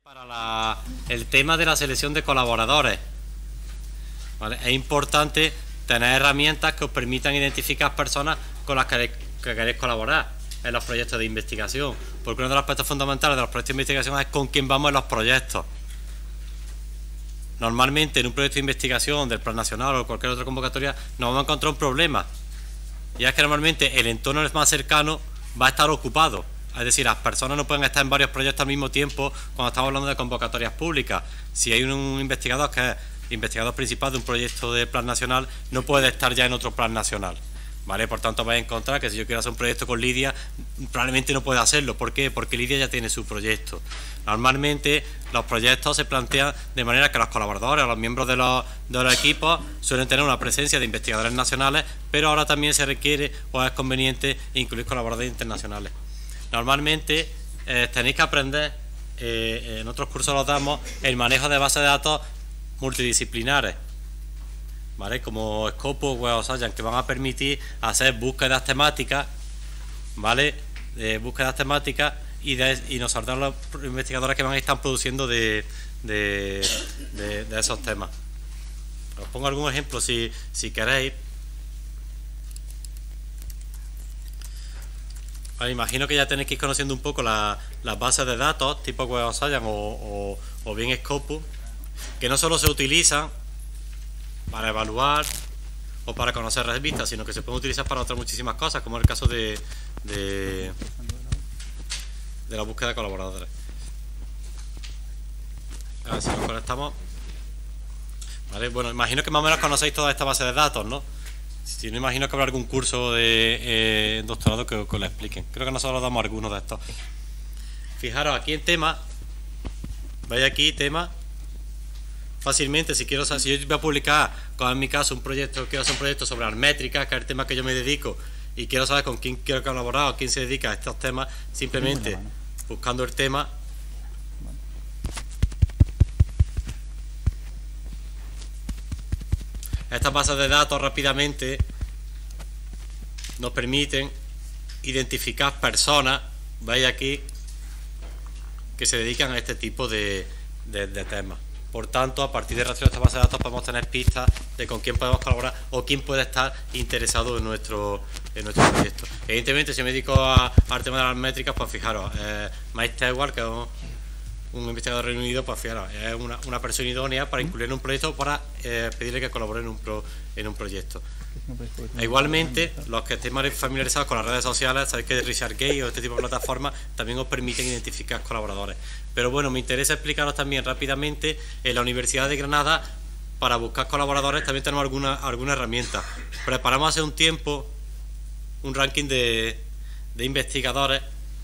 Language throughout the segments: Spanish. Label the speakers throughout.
Speaker 1: Para el tema de la selección de colaboradores, ¿vale? Es importante tener herramientas que os permitan identificar personas con las que queréis colaborar en los proyectos de investigación, porque uno de los aspectos fundamentales de los proyectos de investigación es con quién vamos en los proyectos. Normalmente en un proyecto de investigación del Plan Nacional o cualquier otra convocatoria nos vamos a encontrar un problema, y es que normalmente el entorno más cercano va a estar ocupado. Es decir, las personas no pueden estar en varios proyectos al mismo tiempo cuando estamos hablando de convocatorias públicas. Si hay un investigador que es investigador principal de un proyecto de plan nacional, no puede estar ya en otro plan nacional, ¿vale? Por tanto, vais a encontrar que si yo quiero hacer un proyecto con Lidia, probablemente no pueda hacerlo. ¿Por qué? Porque Lidia ya tiene su proyecto. Normalmente los proyectos se plantean de manera que los colaboradores o los miembros de los equipos suelen tener una presencia de investigadores nacionales, pero ahora también se requiere o es conveniente incluir colaboradores internacionales. Normalmente tenéis que aprender, en otros cursos los damos, el manejo de bases de datos multidisciplinares, ¿vale? Como Scopus o Web of Science, que van a permitir hacer búsquedas temáticas, ¿vale? Búsquedas temáticas y nos saldrán los investigadores que van a estar produciendo de esos temas. Os pongo algún ejemplo si queréis. Vale, imagino que ya tenéis que ir conociendo un poco las bases de datos tipo Web of Science o bien Scopus, que no solo se utilizan para evaluar o para conocer revistas, sino que se pueden utilizar para otras muchísimas cosas, como es el caso de la búsqueda de colaboradores. A ver si nos conectamos. Vale, bueno, imagino que más o menos conocéis toda esta base de datos, ¿no? Si no, imagino que habrá algún curso de doctorado que os lo expliquen. Creo que nosotros damos algunos de estos. Fijaros, aquí en tema, veis aquí tema, fácilmente, si yo voy a publicar, como en mi caso, quiero hacer un proyecto sobre Altmétrica, que es el tema que yo me dedico, y quiero saber con quién quiero colaborar o quién se dedica a estos temas, simplemente buscando el tema. Estas bases de datos rápidamente nos permiten identificar personas, veis aquí, que se dedican a este tipo de temas. Por tanto, a partir de rastrear estas bases de datos podemos tener pistas de con quién podemos colaborar o quién puede estar interesado en nuestro proyecto. Evidentemente, si me dedico al tema de las métricas, pues fijaros, Mike Stewart, que es un investigador Reino Unido, pues fijaros, es una persona idónea para incluir en un proyecto o para pedirle que colabore en un proyecto. E igualmente, los que estéis más familiarizados con las redes sociales, sabéis que ResearchGate o este tipo de plataformas también os permiten identificar colaboradores. Pero bueno, me interesa explicaros también rápidamente, en la Universidad de Granada, para buscar colaboradores también tenemos alguna herramienta. Preparamos hace un tiempo un ranking de investigadores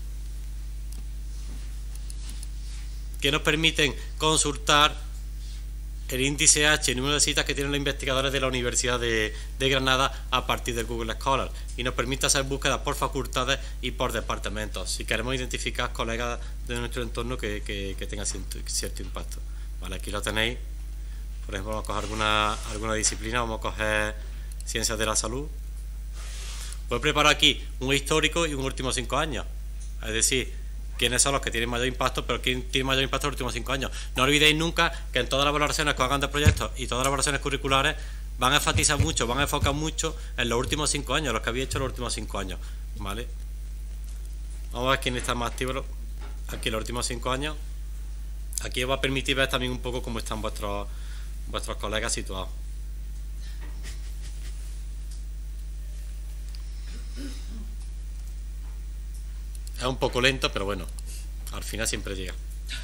Speaker 1: que nos permiten consultar el índice H, el número de citas que tienen los investigadores de la Universidad de Granada a partir del Google Scholar, y nos permite hacer búsquedas por facultades y por departamentos, si queremos identificar colegas de nuestro entorno que tengan cierto impacto. Vale, aquí lo tenéis. Por ejemplo, vamos a coger alguna disciplina, vamos a coger ciencias de la salud. Voy a preparar aquí un histórico y un último 5 años, es decir, quiénes son los que tienen mayor impacto, pero quién tiene mayor impacto en los últimos 5 años. No olvidéis nunca que en todas las valoraciones que hagan de proyectos y todas las valoraciones curriculares van a enfatizar mucho, van a enfocar mucho en los últimos 5 años, los que habéis hecho en los últimos 5 años, ¿vale? Vamos a ver quién está más activo aquí en los últimos 5 años. Aquí os va a permitir ver también un poco cómo están vuestros colegas situados. Es un poco lento, pero bueno, al final siempre llega.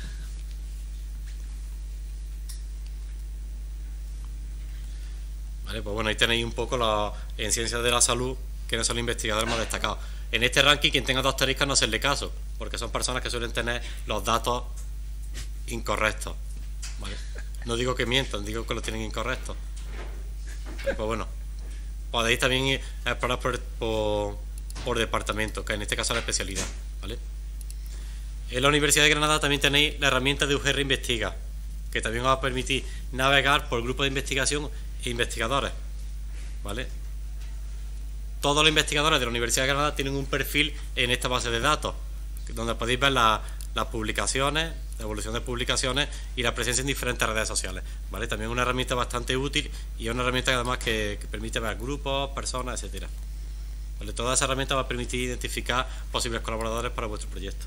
Speaker 1: Vale, pues bueno, ahí tenéis un poco en ciencias de la salud, quiénes son los investigadores más destacados. En este ranking, quien tenga 2 asteriscos no hacerle caso, porque son personas que suelen tener los datos incorrectos. ¿Vale? No digo que mientan, digo que los tienen incorrectos. Vale, pues bueno, podéis también explorar por departamento, que en este caso es la especialidad, ¿vale? En la Universidad de Granada también tenéis la herramienta de UGR Investiga, que también os va a permitir navegar por grupos de investigación e investigadores, ¿vale? Todos los investigadores de la Universidad de Granada tienen un perfil en esta base de datos, donde podéis ver las publicaciones, la evolución de publicaciones y la presencia en diferentes redes sociales, ¿vale? También es una herramienta bastante útil y es una herramienta que además que permite ver grupos, personas, etcétera. ¿Vale? Toda esa herramienta va a permitir identificar posibles colaboradores para vuestro proyecto.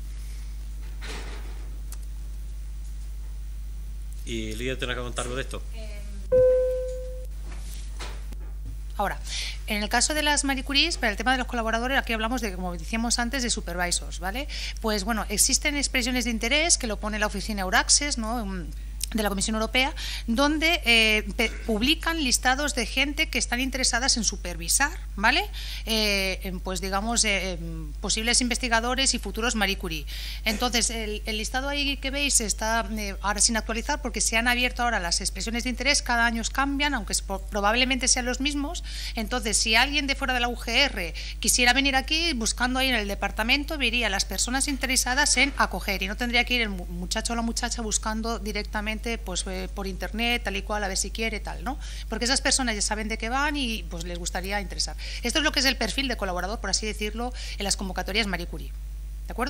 Speaker 1: ¿Y Lidia tiene que contar algo de esto?
Speaker 2: Ahora, en el caso de las Marie Curies, para el tema de los colaboradores, aquí hablamos de, como decíamos antes, de supervisors, ¿vale? Pues bueno, existen expresiones de interés que lo pone la oficina Euraccess, ¿no?, de la Comisión Europea, donde publican listados de gente que están interesadas en supervisar, ¿vale? Pues digamos, posibles investigadores y futuros Marie Curie. Entonces, el listado ahí que veis está ahora sin actualizar porque se han abierto ahora las expresiones de interés, cada año cambian, aunque probablemente sean los mismos. Entonces, si alguien de fuera de la UGR quisiera venir aquí, buscando ahí en el departamento, vería a las personas interesadas en acoger y no tendría que ir el muchacho o la muchacha buscando directamente pues por internet, tal y cual, a ver si quiere, tal, ¿no? Porque esas personas ya saben de qué van y pues les gustaría interesar. Esto es lo que es el perfil de colaborador, por así decirlo, en las convocatorias Marie Curie. ¿De acuerdo?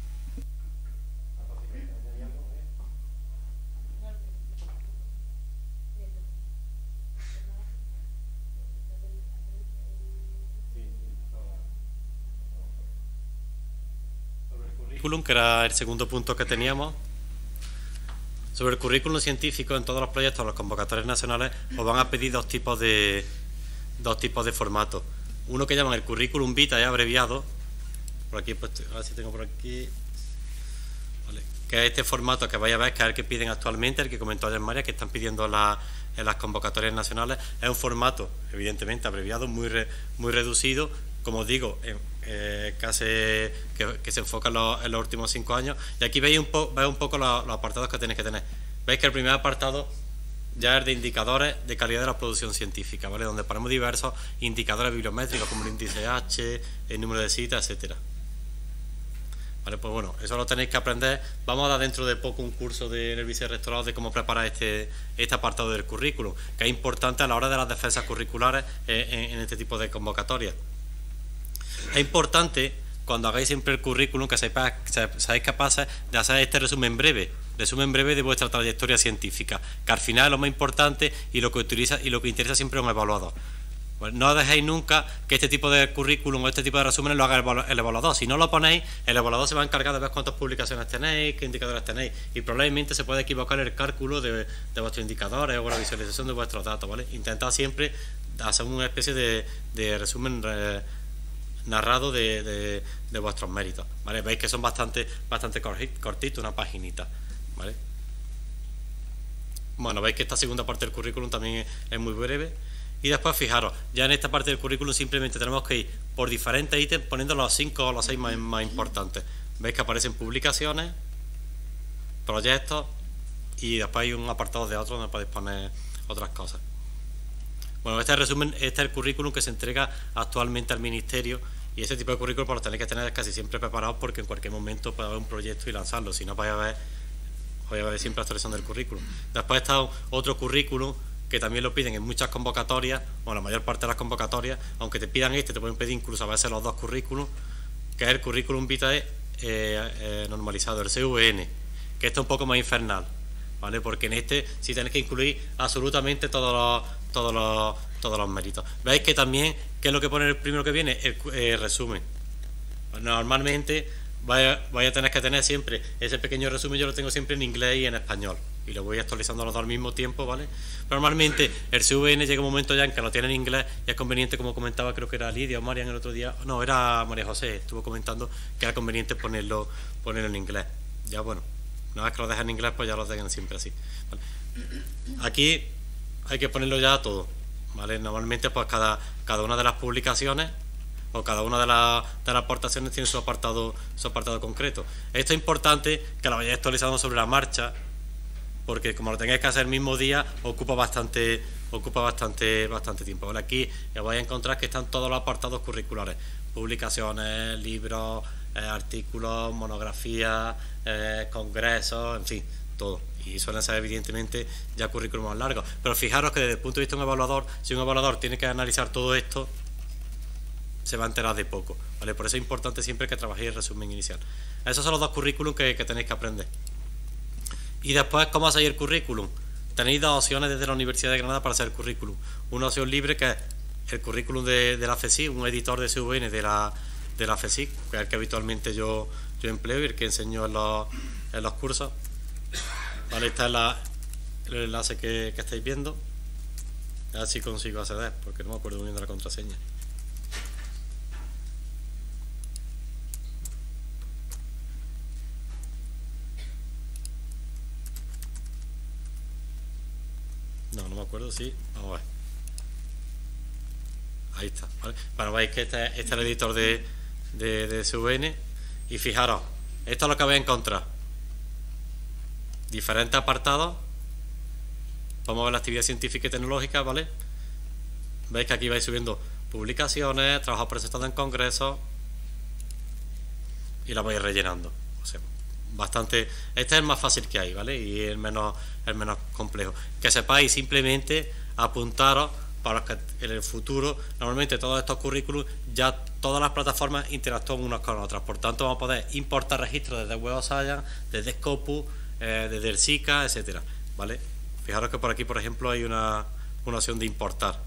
Speaker 1: Sobre el currículum, que era el segundo punto que teníamos. Sobre el currículum científico, en todos los proyectos, los convocatorios nacionales, os van a pedir dos tipos de formatos. Uno que llaman el currículum vitae abreviado, por aquí, pues, a ver si tengo por aquí, vale, que es este formato que vais a ver, que es el que piden actualmente, el que comentó ayer María, que están pidiendo en las convocatorias nacionales. Es un formato, evidentemente, abreviado, muy reducido, como os digo, casi que se enfoca en los últimos 5 años. Y aquí veis un poco los apartados que tenéis que tener. Veis que el primer apartado ya es de indicadores de calidad de la producción científica, ¿vale? Donde ponemos diversos indicadores bibliométricos como el índice H, el número de citas, etcétera. Vale, pues bueno, eso lo tenéis que aprender. Vamos a dar dentro de poco un curso en el vicerrectorado de cómo preparar este apartado del currículum, que es importante a la hora de las defensas curriculares en este tipo de convocatorias. Es importante, cuando hagáis siempre el currículum, que seáis capaces de hacer este resumen breve de vuestra trayectoria científica, que al final es lo más importante y lo que interesa siempre a un evaluador. Pues no dejéis nunca que este tipo de currículum o este tipo de resúmenes lo haga el evaluador. Si no lo ponéis, el evaluador se va a encargar de ver cuántas publicaciones tenéis, qué indicadores tenéis, y probablemente se puede equivocar el cálculo de vuestros indicadores o la visualización de vuestros datos, ¿vale? Intentad siempre hacer una especie de resumen narrado de vuestros méritos, ¿vale? Veis que son bastante cortitos, una paginita, ¿vale? Bueno, veis que esta segunda parte del currículum también es muy breve. Y después, fijaros, ya en esta parte del currículum simplemente tenemos que ir por diferentes ítems poniendo los 5 o los 6 más importantes. Veis que aparecen publicaciones, proyectos y después hay un apartado de otros donde podéis poner otras cosas. Bueno, este es el currículum que se entrega actualmente al Ministerio, y ese tipo de currículum pues, lo tenéis que tener casi siempre preparados porque en cualquier momento puede haber un proyecto y lanzarlo, si no vais a ver siempre la actualización del currículum. Después está otro currículum que también lo piden en muchas convocatorias, o la mayor parte de las convocatorias, aunque te pidan te pueden pedir incluso a veces los dos currículums, que es el currículum vitae normalizado, el CVN, que este es un poco más infernal, ¿vale? Porque en este sí tenéis que incluir absolutamente todos los méritos. Veis que también, ¿qué es lo que pone el primero que viene? El resumen. Normalmente vaya a tener que tener siempre ese pequeño resumen, yo lo tengo siempre en inglés y en español, y lo voy actualizando los dos al mismo tiempo, ¿vale? Pero normalmente el CVN llega un momento ya en que lo tiene en inglés y es conveniente, como comentaba, creo que era Lidia o Marian el otro día, no, era María José, estuvo comentando que era conveniente ponerlo en inglés. Ya bueno, una vez que lo dejan en inglés, pues ya lo dejan siempre así, ¿vale? Aquí hay que ponerlo ya todo, ¿vale? Normalmente pues cada una de las publicaciones o cada una de las aportaciones tiene su apartado concreto. Esto es importante que lo vayáis actualizando sobre la marcha, porque como lo tengáis que hacer el mismo día, ocupa bastante tiempo. ¿Vale? Aquí os vais a encontrar que están todos los apartados curriculares: publicaciones, libros, artículos, monografías, congresos, en fin, todo. Y suelen ser evidentemente ya currículum más largos. Pero fijaros que desde el punto de vista de un evaluador, si un evaluador tiene que analizar todo esto, se va a enterar de poco, ¿vale? Por eso es importante siempre que trabajéis el resumen inicial. Esos son los dos currículums que tenéis que aprender, Y después, ¿cómo hacéis el currículum? Tenéis dos opciones desde la Universidad de Granada para hacer el currículum. Una opción libre, que es el currículum de la FESIC, un editor de CVN de la FESIC, que es el que habitualmente yo empleo y el que enseño en los cursos. Vale, está el enlace que estáis viendo. A ver si consigo acceder, porque no me acuerdo muy bien de la contraseña. No me acuerdo, sí. Vamos a ver. Ahí está, ¿vale? Bueno, veis que este es el editor de CVN. Y fijaros, esto es lo que vais a encontrar. Diferentes apartados. Vamos a ver la actividad científica y tecnológica, ¿vale? Veis que aquí vais subiendo publicaciones, trabajos presentados en congresos. Y la vais rellenando. O sea, bastante. Este es el más fácil que hay, ¿vale? Y el menos complejo. Que sepáis simplemente apuntaros para que en el futuro, normalmente todos estos currículums, ya todas las plataformas interactúan unas con otras. Por tanto, vamos a poder importar registros desde Web of Science, desde Scopus, desde el SICA, etcétera, ¿vale? Fijaros que por aquí, por ejemplo, hay una opción de importar.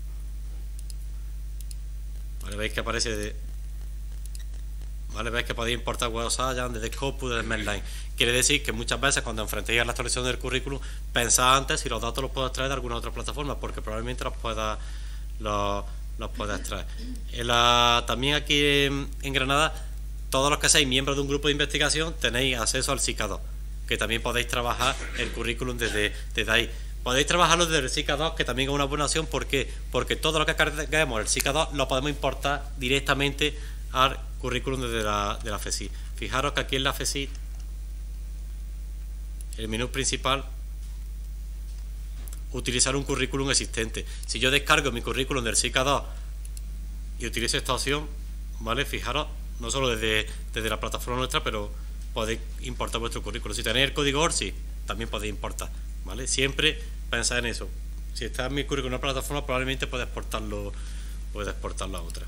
Speaker 1: ¿Vale? Veis que aparece ¿vale? Veis que podéis importar Web of Science desde Scopus, desde Medline. Quiere decir que muchas veces cuando enfrentéis a la actualización del currículum, pensad antes si los datos los puedo extraer de alguna otra plataforma, porque probablemente los puedas extraer. También aquí en Granada, todos los que seáis miembros de un grupo de investigación tenéis acceso al SICA 2, que también podéis trabajar el currículum desde ahí. Podéis trabajarlo desde el SICA 2, que también es una buena opción. ¿Por qué? Porque todo lo que carguemos el SICA 2 lo podemos importar directamente al currículum de la FESIC. Fijaros que aquí en la FESIC, el menú principal, utilizar un currículum existente. Si yo descargo mi currículum del SICA 2 y utilizo esta opción, ¿vale? Fijaros, no solo desde la plataforma nuestra, pero podéis importar vuestro currículum. Si tenéis el código ORCID, también podéis importar, ¿vale? Siempre pensad en eso. Si está en mi currículum en una plataforma, probablemente puedes exportarlo a otra.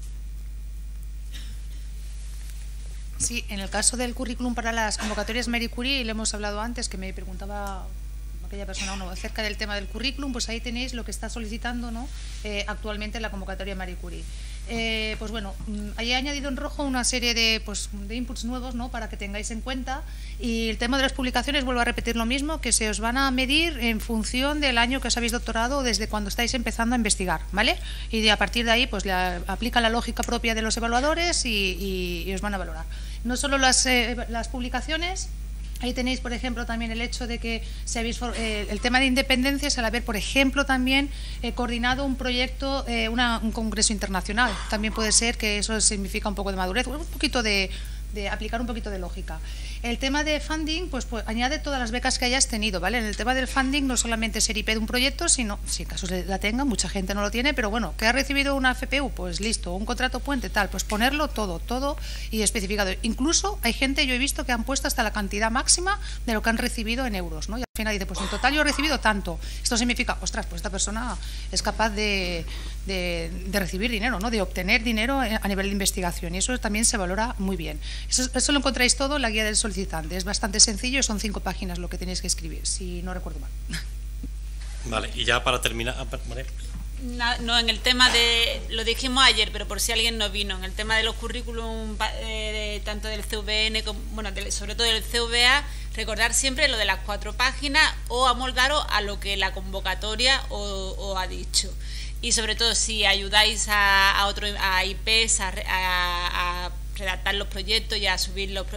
Speaker 2: Sí, en el caso del currículum para las convocatorias Marie Curie, le hemos hablado antes, que me preguntaba aquella persona acerca del tema del currículum, pues ahí tenéis lo que está solicitando, ¿no? Actualmente la convocatoria Marie Curie. Pues bueno, ahí he añadido en rojo una serie de inputs nuevos, ¿no? Para que tengáis en cuenta. Y el tema de las publicaciones, vuelvo a repetir lo mismo, que se os van a medir en función del año que os habéis doctorado o desde cuando estáis empezando a investigar, ¿vale? Y a partir de ahí pues le aplica la lógica propia de los evaluadores y os van a valorar. No solo las publicaciones. Ahí tenéis, por ejemplo, también el hecho de que el tema de independencias, al haber, por ejemplo, también coordinado un proyecto, un congreso internacional. También puede ser que eso significa un poco de madurez, un poquito de aplicar un poquito de lógica. El tema de funding, pues añade todas las becas que hayas tenido, ¿vale? En el tema del funding no solamente ser IP de un proyecto, sino, si en caso la tenga, mucha gente no lo tiene, pero bueno, que ha recibido una FPU, pues listo, un contrato puente, tal, pues ponerlo todo y especificado. Incluso hay gente, yo he visto que han puesto hasta la cantidad máxima de lo que han recibido en euros, ¿no? Y al final dice, pues en total yo he recibido tanto. Esto significa, ostras, pues esta persona es capaz de recibir dinero, ¿no? De obtener dinero a nivel de investigación, y eso también se valora muy bien. Eso lo encontráis todo en la guía del solicitante. Es bastante sencillo, son 5 páginas lo que tenéis que escribir, si no recuerdo mal.
Speaker 1: Vale, y ya para terminar, ¿vale?
Speaker 3: No, en el tema de, lo dijimos ayer, pero por si alguien no vino, en el tema de los currículum tanto del CVN como, bueno, sobre todo del CVA, recordar siempre lo de las 4 páginas o amoldaros a lo que la convocatoria os ha dicho. Y sobre todo si ayudáis a IPs a redactar los proyectos y a subir los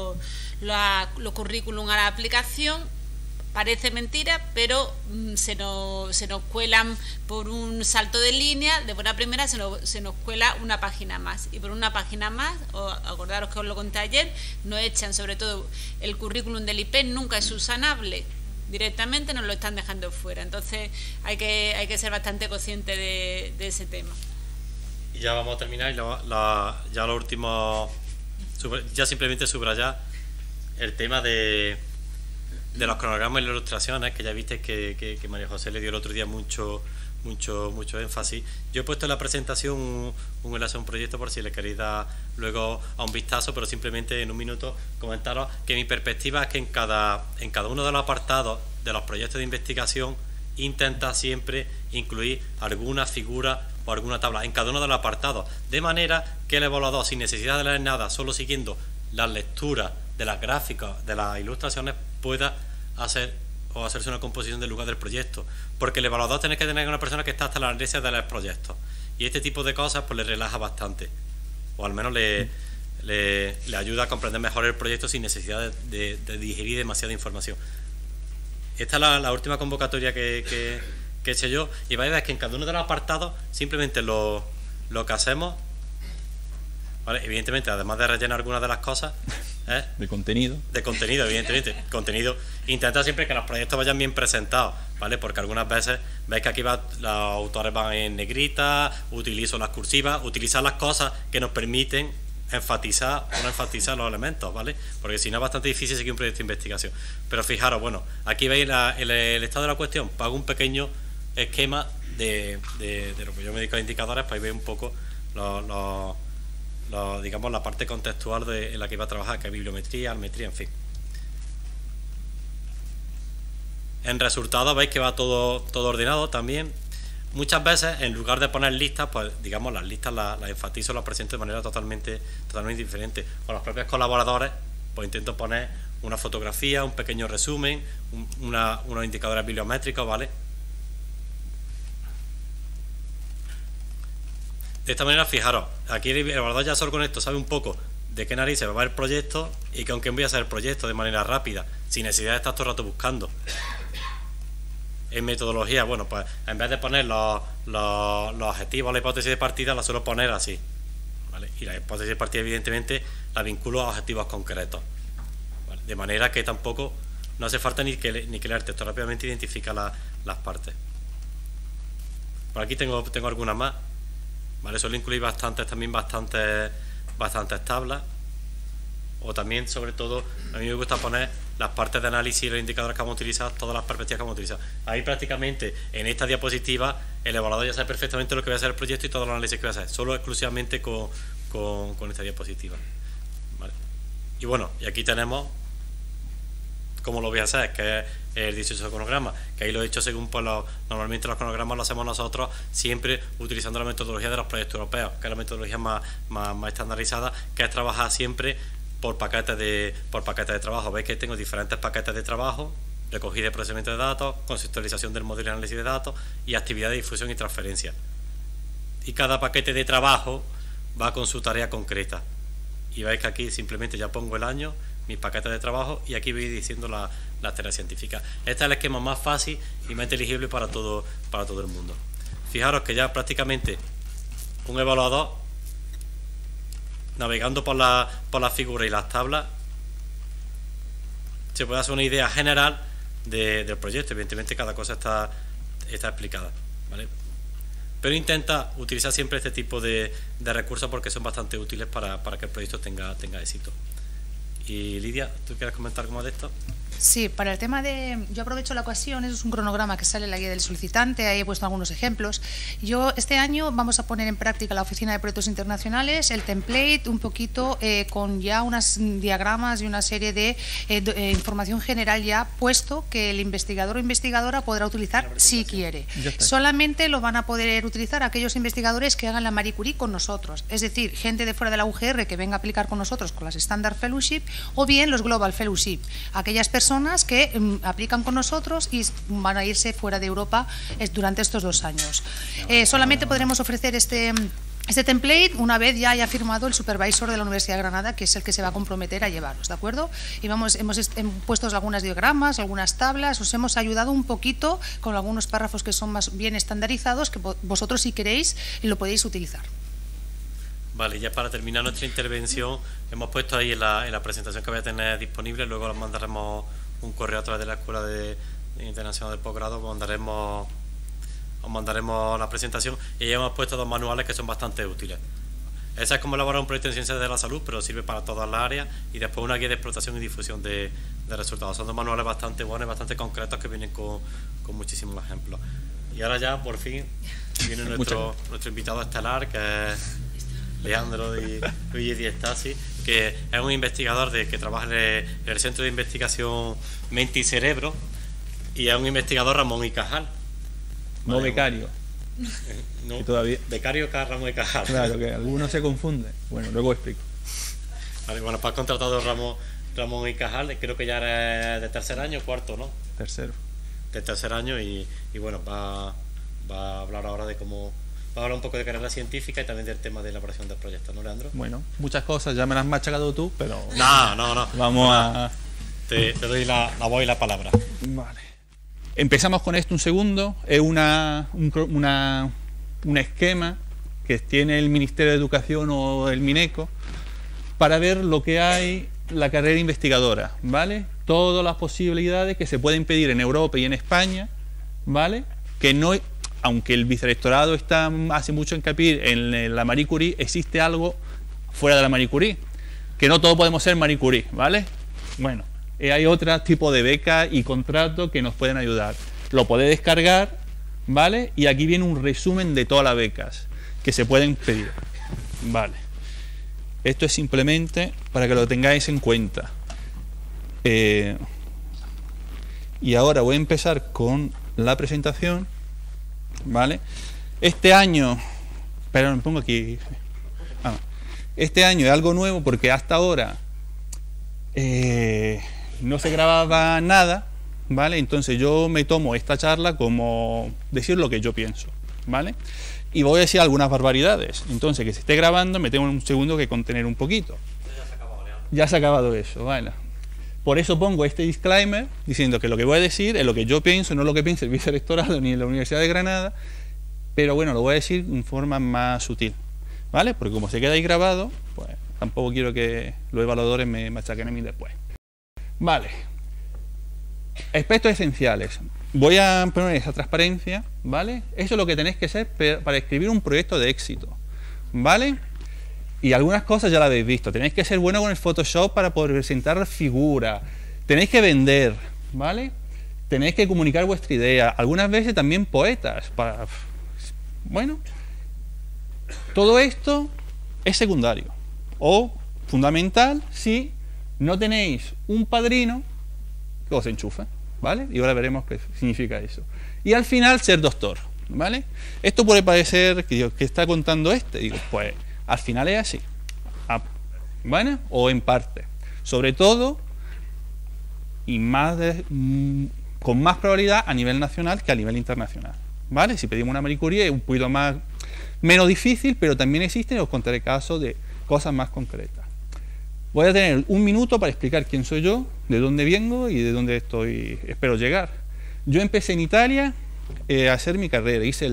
Speaker 3: currículum a la aplicación, parece mentira, pero se nos cuelan por un salto de línea, de buena primera se nos cuela una página más, y por una página más, acordaros que os lo conté ayer, nos echan, sobre todo el currículum del IP nunca es subsanable, directamente nos lo están dejando fuera. Entonces hay que ser bastante consciente de ese tema.
Speaker 1: Y ya vamos a terminar, y ya lo último, ya simplemente subrayar el tema de los cronogramas y las ilustraciones, que ya viste que María José le dio el otro día mucho mucho énfasis. Yo he puesto en la presentación un enlace a un proyecto por si le queréis dar luego a un vistazo, pero simplemente en un minuto comentaros que mi perspectiva es que en cada uno de los apartados de los proyectos de investigación intenta siempre incluir alguna figura o alguna tabla en cada uno de los apartados, de manera que el evaluador, sin necesidad de leer nada, solo siguiendo las lecturas de las gráficas, de las ilustraciones, pueda hacerse una composición del lugar del proyecto, porque el evaluador tiene que tener una persona que está hasta la alergia de los proyectos, y este tipo de cosas pues le relaja bastante, o al menos le ayuda a comprender mejor el proyecto sin necesidad de digerir demasiada información. Esta es la última convocatoria que he hecho yo, y vais a ver que en cada uno de los apartados simplemente lo que hacemos, ¿vale? Evidentemente, además de rellenar algunas de las cosas,
Speaker 4: de contenido,
Speaker 1: evidentemente, contenido, intenta siempre que los proyectos vayan bien presentados, ¿vale? Porque algunas veces veis que aquí los autores van en negrita, utilizo las cursivas, utilizar las cosas que nos permiten enfatizar o no enfatizar los elementos, ¿vale? Porque si no es bastante difícil seguir un proyecto de investigación. Pero fijaros, bueno, aquí veis el estado de la cuestión. Pago un pequeño esquema de lo que yo me dedico a indicadores, para ver un poco digamos, la parte contextual en la que iba a trabajar, que es bibliometría, almetría, en fin. En resultados veis que va todo ordenado también. Muchas veces, en lugar de poner listas, pues digamos, las listas las enfatizo, las presento de manera totalmente diferente. Con los propios colaboradores, pues intento poner una fotografía, un pequeño resumen, unos indicadores bibliométricos, ¿vale? De esta manera, fijaros, aquí el evaluador ya solo con esto sabe un poco de qué narices va el proyecto y con quién voy a hacer el proyecto de manera rápida, sin necesidad de estar todo el rato buscando. En metodología, bueno, pues en vez de poner los objetivos, la hipótesis de partida, la suelo poner así, ¿vale? Y la hipótesis de partida, evidentemente, la vinculo a objetivos concretos, ¿vale? De manera que tampoco no hace falta ni que leer el texto, rápidamente identifica las partes. Por aquí tengo algunas más, ¿vale? Suelo incluir bastantes tablas, o también, sobre todo, a mí me gusta poner las partes de análisis y los indicadores que vamos a utilizar, todas las perspectivas que vamos a utilizar. Ahí prácticamente, en esta diapositiva, el evaluador ya sabe perfectamente lo que va a hacer el proyecto y todos los análisis que va a hacer, solo exclusivamente con esta diapositiva, ¿vale? Y bueno, y aquí tenemos cómo lo voy a hacer, que es el 18 cronograma, que ahí lo he hecho según pues, normalmente los cronogramas los hacemos nosotros siempre utilizando la metodología de los proyectos europeos, que es la metodología más estandarizada, que es trabajar siempre por paquetes de trabajo. Veis que tengo diferentes paquetes de trabajo: recogida y procesamiento de datos, conceptualización del modelo y análisis de datos, y actividad de difusión y transferencia. Y cada paquete de trabajo va con su tarea concreta. Y veis que aquí simplemente ya pongo el año, mis paquetes de trabajo, y aquí voy diciendo las tareas científicas. Este es el esquema más fácil y más inteligible para todo el mundo. Fijaros que ya prácticamente un evaluador, navegando por las figuras y las tablas, se puede hacer una idea general del proyecto. Evidentemente cada cosa está explicada, ¿vale? Pero intenta utilizar siempre este tipo de recursos porque son bastante útiles para que el proyecto tenga éxito. Y Lidia, ¿tú quieres comentar algo más de esto?
Speaker 2: Sí, para el tema de... Yo aprovecho la ocasión, eso es un cronograma que sale en la guía del solicitante, ahí he puesto algunos ejemplos. Yo este año vamos a poner en práctica la Oficina de Proyectos Internacionales, el template, un poquito con ya unos diagramas y una serie de información general ya puesto que el investigador o investigadora podrá utilizar si quiere. Solamente lo van a poder utilizar aquellos investigadores que hagan la Marie Curie con nosotros, es decir, gente de fuera de la UGR que venga a aplicar con nosotros con las Standard Fellowship, o bien los Global Fellowship, aquellas personas que aplican con nosotros y van a irse fuera de Europa durante estos 2 años. Solamente podremos ofrecer este template una vez ya haya firmado el supervisor de la Universidad de Granada, que es el que se va a comprometer a llevaros, ¿de acuerdo? Y hemos puesto algunos diagramas, algunas tablas, os hemos ayudado un poquito con algunos párrafos que son más bien estandarizados, que vosotros, si queréis, lo podéis utilizar.
Speaker 1: Vale, ya para terminar nuestra intervención, hemos puesto ahí en la presentación que voy a tener disponible, luego os mandaremos un correo a través de la Escuela Internacional del Posgrado, os mandaremos la presentación, y ya hemos puesto 2 manuales que son bastante útiles. Esa es como elaborar un proyecto en ciencias de la salud, pero sirve para todas las áreas, y después una guía de explotación y difusión de resultados. Son 2 manuales bastante buenos, bastante concretos, que vienen con muchísimos ejemplos. Y ahora ya, por fin, viene nuestro invitado estelar, que es Leandro Di Luigi Stasi, que es un investigador que trabaja en el Centro de Investigación Mente y Cerebro, y es un investigador Ramón y Cajal.
Speaker 4: No becario.
Speaker 1: No,
Speaker 4: todavía...
Speaker 1: becario que Ramón y Cajal.
Speaker 4: Claro, que algunos se confunden. Bueno, luego explico.
Speaker 1: Vale, bueno, pues has contratado Ramón y Cajal, creo que ya eres de tercer año, cuarto, ¿no?
Speaker 4: Tercero.
Speaker 1: De tercer año y bueno, va a hablar ahora de cómo... Va a hablar un poco de carrera científica y también del tema de elaboración del proyecto, ¿no, Leandro?
Speaker 4: Bueno, muchas cosas, ya me las has machacado tú, pero...
Speaker 1: No.
Speaker 4: Vamos a...
Speaker 1: Te doy la voz y la palabra.
Speaker 4: Vale. Empezamos con esto un segundo. Es un esquema que tiene el Ministerio de Educación o el Mineco para ver lo que hay la carrera investigadora, ¿vale? Todas las posibilidades que se pueden pedir en Europa y en España, ¿vale? Que no... Aunque el vicerrectorado hace mucho hincapié en la Marie Curie, existe algo fuera de la Marie Curie, que no todos podemos ser Marie Curie, ¿vale? Bueno, hay otro tipo de becas y contratos que nos pueden ayudar. Lo podéis descargar, ¿vale? Y aquí viene un resumen de todas las becas que se pueden pedir, ¿vale? Esto es simplemente para que lo tengáis en cuenta. Y ahora voy a empezar con la presentación. ¿Vale? Este año, pero me pongo aquí. Este año es algo nuevo porque hasta ahora no se grababa nada, ¿vale? Entonces yo me tomo esta charla como decir lo que yo pienso, ¿vale? Y voy a decir algunas barbaridades. Entonces que se esté grabando me tengo un segundo que contener un poquito. Ya se ha acabado eso, ¿vale? Por eso pongo este disclaimer diciendo que lo que voy a decir es lo que yo pienso, no lo que piensa el vicerrectorado ni la Universidad de Granada, pero bueno, lo voy a decir en forma más sutil, ¿vale? Porque como se queda ahí grabado, pues tampoco quiero que los evaluadores me machaquen a mí después. Vale. Aspectos esenciales. Voy a poner esa transparencia, ¿vale? Eso es lo que tenéis que hacer para escribir un proyecto de éxito, ¿vale? Y algunas cosas ya las habéis visto. Tenéis que ser bueno con el Photoshop para poder presentar figuras. Tenéis que vender, ¿vale? Tenéis que comunicar vuestra idea. Algunas veces también poetas. Bueno, todo esto es secundario. O fundamental si no tenéis un padrino que os enchufe, ¿vale? Y ahora veremos qué significa eso. Y al final ser doctor, ¿vale? Esto puede parecer que está contando digo, pues... Al final es así, ¿vale? O en parte. Sobre todo, y con más probabilidad a nivel nacional que a nivel internacional, ¿vale? Si pedimos una Marie Curie es un poquito menos difícil, pero también existen, y os contaré casos de cosas más concretas. Voy a tener un minuto para explicar quién soy yo, de dónde vengo y de dónde espero llegar. Yo empecé en Italia a hacer mi carrera, hice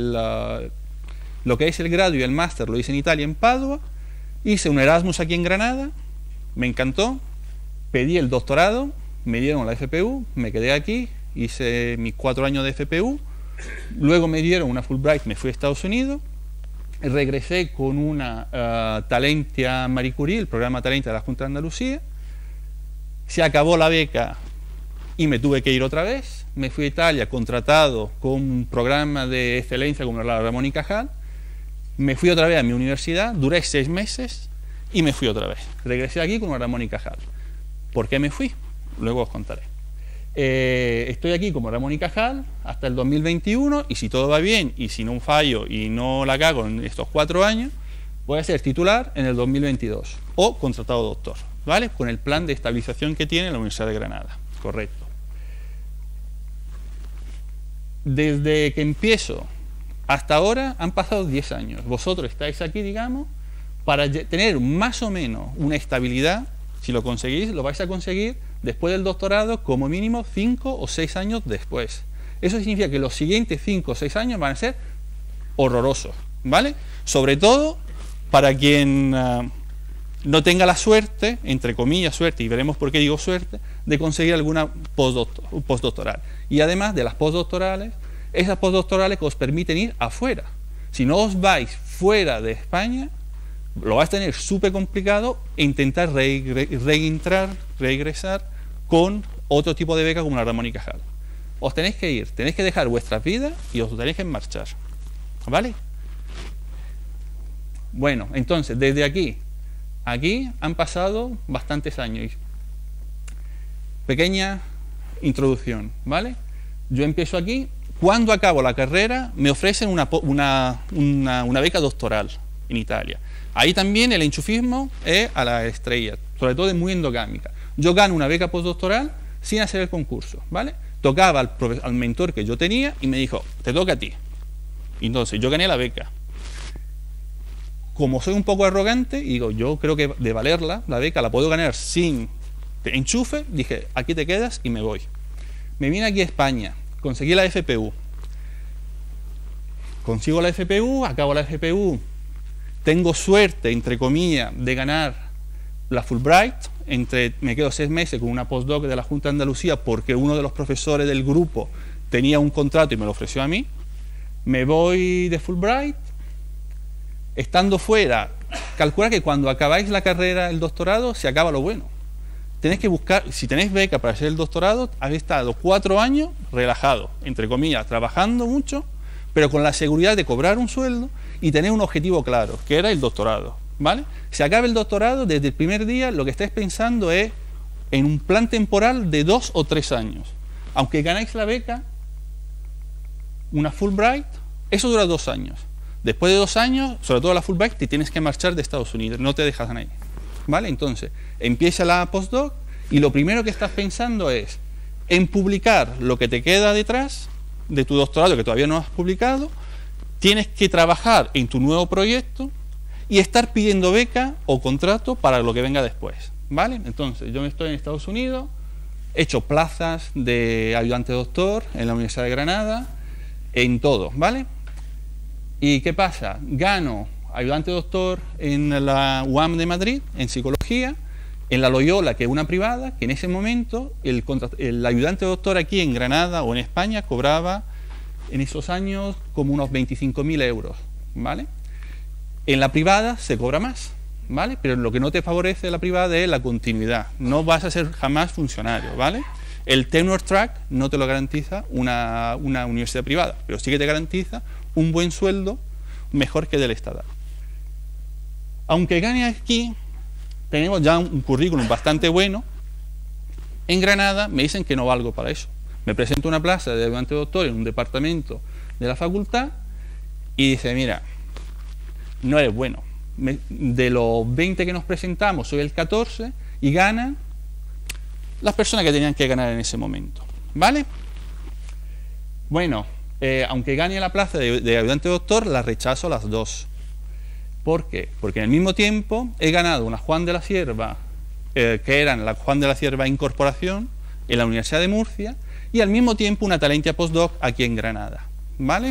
Speaker 4: lo que es el grado y el máster lo hice en Italia, en Padua. Hice un Erasmus aquí en Granada, me encantó. Pedí el doctorado, me dieron la FPU, me quedé aquí, hice mis 4 años de FPU. Luego me dieron una Fulbright, me fui a Estados Unidos. Regresé con una Talentia Marie Curie, el programa Talentia de la Junta de Andalucía. Se acabó la beca y me tuve que ir otra vez. Me fui a Italia contratado con un programa de excelencia como la Ramón y Cajal. Me fui otra vez a mi universidad, duré 6 meses y me fui otra vez. Regresé aquí con Ramón y Cajal. ¿Por qué me fui? Luego os contaré. Estoy aquí como Ramón y Cajal hasta el 2021 y si todo va bien y si no fallo y no la cago en estos 4 años, voy a ser titular en el 2022 o contratado doctor, ¿vale? Con el plan de estabilización que tiene la Universidad de Granada. Correcto. Desde que empiezo hasta ahora han pasado 10 años. Vosotros estáis aquí, digamos, para tener más o menos una estabilidad. Si lo conseguís, lo vais a conseguir después del doctorado como mínimo 5 o 6 años después. Eso significa que los siguientes 5 o 6 años van a ser horrorosos, ¿vale? Sobre todo para quien no tenga la suerte, entre comillas suerte, y veremos por qué digo suerte, de conseguir alguna postdoctoral. Y además de las postdoctorales, esas postdoctorales que os permiten ir afuera. Si no os vais fuera de España, lo vais a tener súper complicado e intentar regresar con otro tipo de beca como la Ramón y Cajal. os tenéis que ir, tenéis que dejar vuestras vidas y os tenéis que marchar, ¿vale? Bueno, entonces, desde aquí han pasado bastantes años. Pequeña introducción, ¿vale? Yo empiezo aquí. Cuando acabo la carrera, me ofrecen una beca doctoral en Italia. Ahí también el enchufismo es a la estrella, sobre todo es muy endogámica. Yo gano una beca postdoctoral sin hacer el concurso, ¿vale? Tocaba al mentor que yo tenía y me dijo, te toca a ti. Entonces yo gané la beca. Como soy un poco arrogante, y digo, yo creo que de valerla, la beca la puedo ganar sin enchufe, dije, aquí te quedas y me voy. Me vine aquí a España, conseguí la FPU. Consigo la FPU, acabo la FPU. Tengo suerte, entre comillas, de ganar la Fulbright. Me quedo 6 meses con una postdoc de la Junta de Andalucía porque uno de los profesores del grupo tenía un contrato y me lo ofreció a mí. Me voy de Fulbright. Estando fuera, calcula que cuando acabáis la carrera, el doctorado, se acaba lo bueno. Tenéis que buscar, si tenéis beca para hacer el doctorado, habéis estado 4 años relajado, entre comillas, trabajando mucho, pero con la seguridad de cobrar un sueldo y tener un objetivo claro, que era el doctorado, ¿vale? Se acaba el doctorado, desde el primer día lo que estáis pensando es en un plan temporal de 2 o 3 años. Aunque ganáis la beca, una Fulbright, eso dura 2 años. Después de 2 años, sobre todo la Fulbright, te tienes que marchar de Estados Unidos, no te dejas ahí, ¿vale? Entonces, empieza la postdoc y lo primero que estás pensando es en publicar lo que te queda detrás de tu doctorado que todavía no has publicado. Tienes que trabajar en tu nuevo proyecto y estar pidiendo beca o contrato para lo que venga después, ¿vale? Entonces, yo estoy en Estados Unidos, he hecho plazas de ayudante doctor en la Universidad de Granada, en todo, ¿vale? ¿Y qué pasa? Gano ayudante doctor en la UAM de Madrid, en psicología, en la Loyola, que es una privada, que en ese momento el ayudante doctor aquí en Granada o en España cobraba en esos años como unos 25.000 euros, ¿vale? En la privada se cobra más, ¿vale? Pero lo que no te favorece de la privada es la continuidad. No vas a ser jamás funcionario, ¿vale? El tenure track no te lo garantiza una universidad privada, pero sí que te garantiza un buen sueldo mejor que del estatal. Aunque gane aquí, tenemos ya un currículum bastante bueno. En Granada me dicen que no valgo para eso. Me presento una plaza de ayudante doctor en un departamento de la facultad y dice, mira, no eres bueno. De los 20 que nos presentamos, soy el 14 y ganan las personas que tenían que ganar en ese momento, ¿vale? Bueno, aunque gane la plaza de ayudante doctor, la rechazo las dos. ¿Por qué? Porque en el mismo tiempo he ganado una Juan de la Cierva, que eran la Juan de la Cierva Incorporación, en la Universidad de Murcia, y al mismo tiempo una Talentia Postdoc aquí en Granada, ¿vale?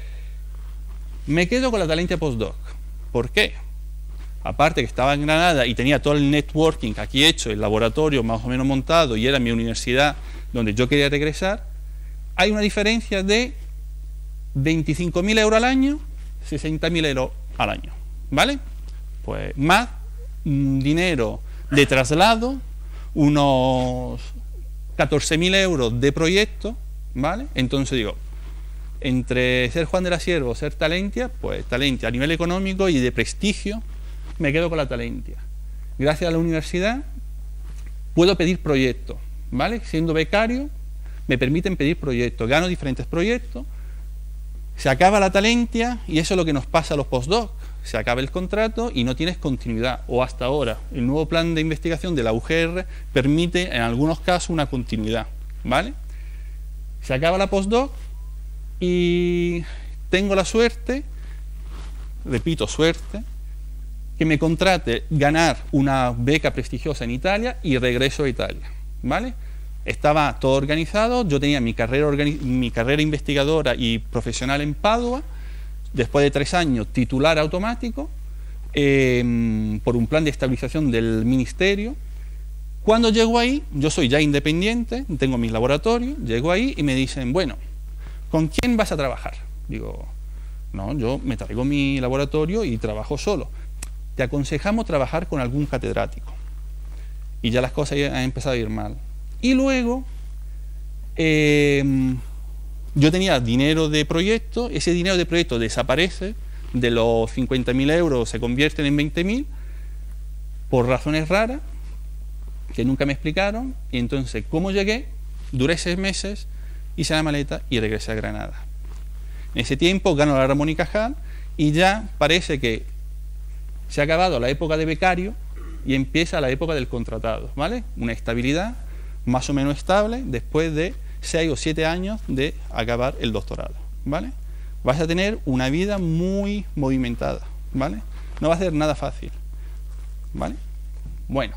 Speaker 4: Me quedo con la Talentia Postdoc. ¿Por qué? Aparte que estaba en Granada y tenía todo el networking aquí hecho, el laboratorio más o menos montado y era mi universidad donde yo quería regresar, hay una diferencia de 25.000 euros al año, 60.000 euros al año, ¿vale? Pues más dinero de traslado, unos 14.000 euros de proyecto, ¿vale? Entonces digo, entre ser Juan de la Cierva o ser Talentia, pues Talentia a nivel económico y de prestigio, me quedo con la Talentia. Gracias a la universidad puedo pedir proyectos, ¿vale? Siendo becario me permiten pedir proyectos, gano diferentes proyectos, se acaba la Talentia y eso es lo que nos pasa a los postdocs, se acaba el contrato y no tienes continuidad, o hasta ahora el nuevo plan de investigación de la UGR permite en algunos casos una continuidad, ¿vale? Se acaba la postdoc y tengo la suerte, repito, suerte, que me contrate ganar una beca prestigiosa en Italia y regreso a Italia, ¿vale? Estaba todo organizado, yo tenía mi carrera investigadora y profesional en Padua, después de 3 años titular automático, por un plan de estabilización del ministerio. Cuando llego ahí, yo soy ya independiente, tengo mis laboratorios, llego ahí y me dicen, bueno, ¿con quién vas a trabajar? Digo, no, yo me traigo mi laboratorio y trabajo solo. Te aconsejamos trabajar con algún catedrático. Y ya las cosas han empezado a ir mal. Y luego yo tenía dinero de proyecto, ese dinero de proyecto desaparece, de los 50.000 euros se convierten en 20.000, por razones raras, que nunca me explicaron, y entonces, ¿cómo llegué? Duré 6 meses, hice la maleta y regresé a Granada. En ese tiempo gano la Ramón y Cajal, y ya parece que se ha acabado la época de becario y empieza la época del contratado, ¿vale? Una estabilidad más o menos estable después de 6 o 7 años de acabar el doctorado, ¿vale? Vas a tener una vida muy movimentada, ¿vale? No va a ser nada fácil, ¿vale? Bueno,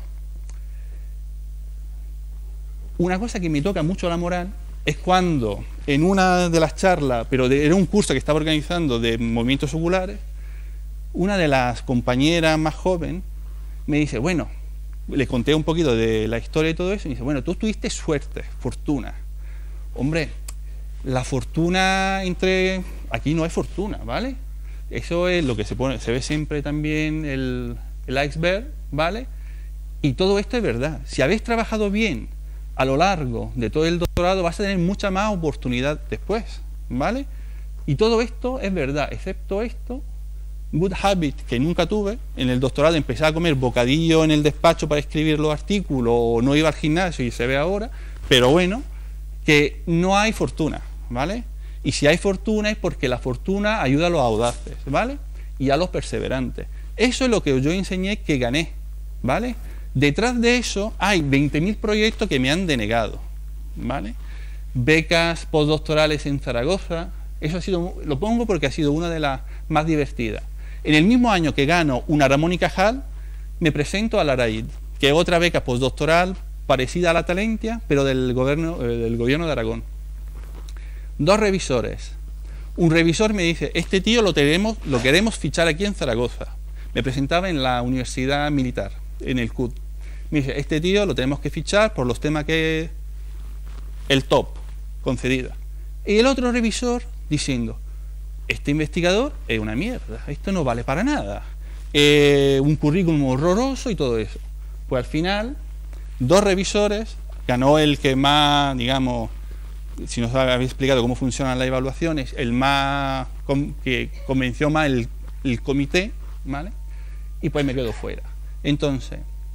Speaker 4: una cosa que me toca mucho la moral es cuando en una de las charlas, pero era un curso que estaba organizando de movimientos oculares, una de las compañeras más joven me dice, bueno, le conté un poquito de la historia y todo eso, y me dice, bueno, tú tuviste suerte, fortuna. Hombre, la fortuna aquí no hay fortuna, ¿vale? Eso es lo que se ve siempre también el iceberg, ¿vale? Y todo esto es verdad. Si habéis trabajado bien a lo largo de todo el doctorado, vas a tener mucha más oportunidad después, ¿vale? Y todo esto es verdad, excepto esto, good habit que nunca tuve. En el doctorado empecé a comer bocadillo en el despacho para escribir los artículos, o no iba al gimnasio y se ve ahora, pero bueno, que no hay fortuna, ¿vale? Y si hay fortuna es porque la fortuna ayuda a los audaces, ¿vale? Y a los perseverantes. Eso es lo que yo enseñé que gané, ¿vale? Detrás de eso hay 20.000 proyectos que me han denegado, ¿vale? Becas postdoctorales en Zaragoza, eso ha sido, lo pongo porque ha sido una de las más divertidas. En el mismo año que gano una Ramón y Cajal, me presento a la ARAID, que es otra beca postdoctoral parecida a la Talentia, pero del gobierno de Aragón. 2 revisores. Un revisor me dice, este tío lo queremos fichar aquí en Zaragoza. Me presentaba en la Universidad Militar, en el CUT. Me dice, este tío lo tenemos que fichar por los temas que el top, concedida. Y el otro revisor diciendo, este investigador es una mierda, esto no vale para nada, un currículum horroroso y todo eso. Pues al final, 2 revisores, ganó el que más, digamos, si nos habéis explicado cómo funcionan las evaluaciones, el más que convenció más el comité, ¿vale? Y pues me quedo fuera. Entonces,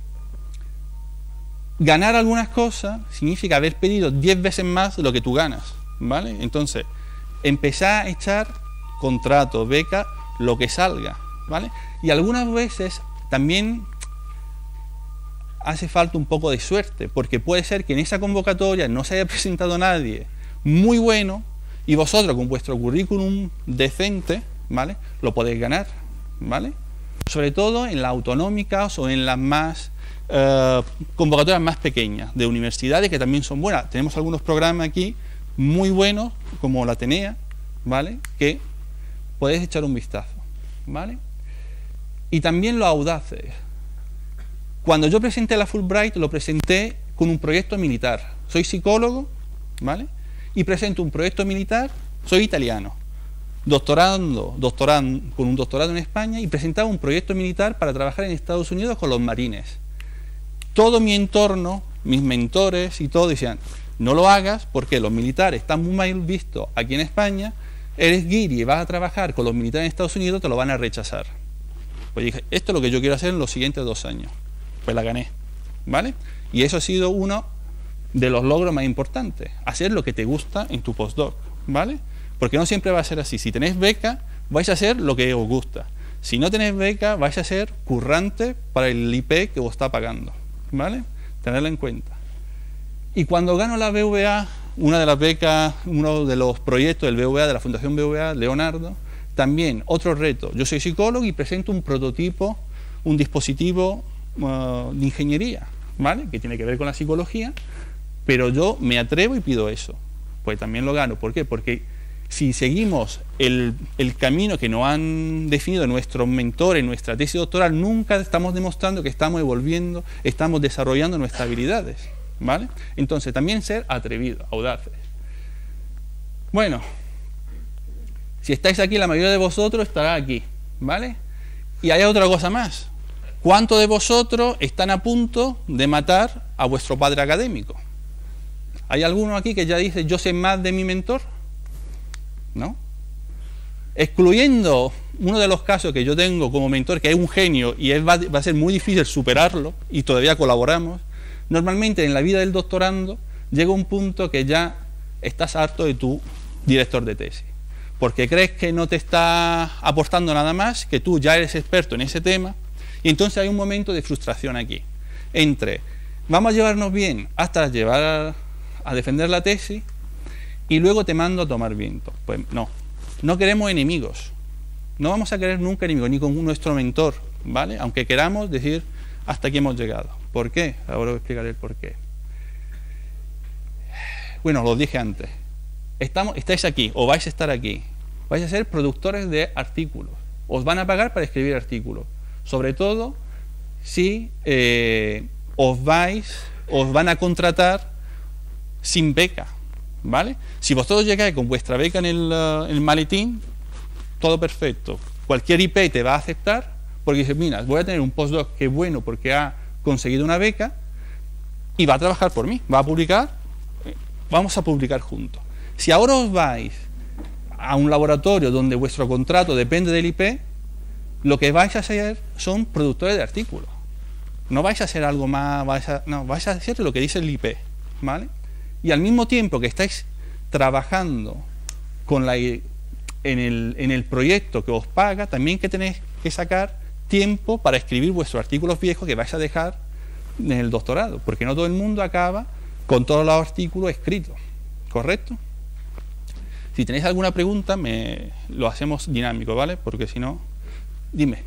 Speaker 4: ganar algunas cosas significa haber pedido 10 veces más de lo que tú ganas, ¿vale? Entonces, empezar a echar contratos, becas, lo que salga, ¿vale? Y algunas veces también hace falta un poco de suerte, porque puede ser que en esa convocatoria no se haya presentado nadie muy bueno y vosotros con vuestro currículum decente, ¿vale?, lo podéis ganar, ¿vale? Sobre todo en las autonómicas o en las más convocatorias más pequeñas de universidades, que también son buenas. Tenemos algunos programas aquí muy buenos, como la Atenea, ¿vale?, que podéis echar un vistazo, ¿vale? Y también los audaces. Cuando yo presenté la Fulbright, lo presenté con un proyecto militar. Soy psicólogo, ¿vale?, y presento un proyecto militar, soy italiano, doctorando con un doctorado en España, y presentaba un proyecto militar para trabajar en Estados Unidos con los marines. Todo mi entorno, mis mentores y todo decían, no lo hagas porque los militares están muy mal vistos aquí en España, eres guiri y vas a trabajar con los militares en Estados Unidos, te lo van a rechazar. Pues dije, esto es lo que yo quiero hacer en los siguientes 2 años. Pues la gané, ¿vale? Y eso ha sido uno de los logros más importantes, hacer lo que te gusta en tu postdoc, ¿vale? Porque no siempre va a ser así. Si tenéis beca, vais a hacer lo que os gusta. Si no tenéis beca, vais a ser currante para el IP que os está pagando, ¿vale? Tenerlo en cuenta. Y cuando gano la BVA, una de las becas, uno de los proyectos del BVA, de la Fundación BVA, Leonardo, también otro reto. Yo soy psicólogo y presento un prototipo, un dispositivo de ingeniería, ¿vale?, que tiene que ver con la psicología, pero yo me atrevo y pido eso. Pues también lo gano. ¿Por qué? Porque si seguimos el camino que nos han definido nuestros mentores, nuestra tesis doctoral, nunca estamos demostrando que estamos evolviendo, estamos desarrollando nuestras habilidades, ¿vale? Entonces, también ser atrevidos, audaces. Bueno, si estáis aquí, la mayoría de vosotros estará aquí, ¿vale? Y hay otra cosa más. ¿Cuántos de vosotros están a punto de matar a vuestro padre académico? ¿Hay alguno aquí que ya dice, yo sé más de mi mentor? ¿No? Excluyendo uno de los casos que yo tengo como mentor, que es un genio y va a ser muy difícil superarlo, y todavía colaboramos, normalmente en la vida del doctorando llega un punto que ya estás harto de tu director de tesis, porque crees que no te está aportando nada más, que tú ya eres experto en ese tema, y entonces hay un momento de frustración aquí, entre vamos a llevarnos bien hasta llevar a defender la tesis, y luego te mando a tomar viento. Pues no queremos enemigos, no vamos a querer nunca enemigos, ni con nuestro mentor, ¿vale? Aunque queramos decir, hasta aquí hemos llegado. ¿Por qué? Ahora os explicaré el por qué. Bueno, lo dije antes, estáis aquí, o vais a estar aquí, vais a ser productores de artículos, os van a pagar para escribir artículos, sobre todo si os van a contratar sin beca, ¿vale? Si vosotros llegáis con vuestra beca en el maletín, todo perfecto, cualquier IP te va a aceptar, porque dice, mira, voy a tener un postdoc que es bueno porque ha conseguido una beca y va a trabajar por mí, va a publicar, vamos a publicar juntos. Si ahora os vais a un laboratorio donde vuestro contrato depende del IP, lo que vais a hacer son productores de artículos. No vais a hacer algo más, vais a hacer lo que dice el IP, ¿vale? Y al mismo tiempo que estáis trabajando en el proyecto que os paga, también que tenéis que sacar tiempo para escribir vuestros artículos viejos que vais a dejar en el doctorado, porque no todo el mundo acaba con todos los artículos escritos, ¿correcto? Si tenéis alguna pregunta, lo hacemos dinámico, ¿vale? Porque si no, dime.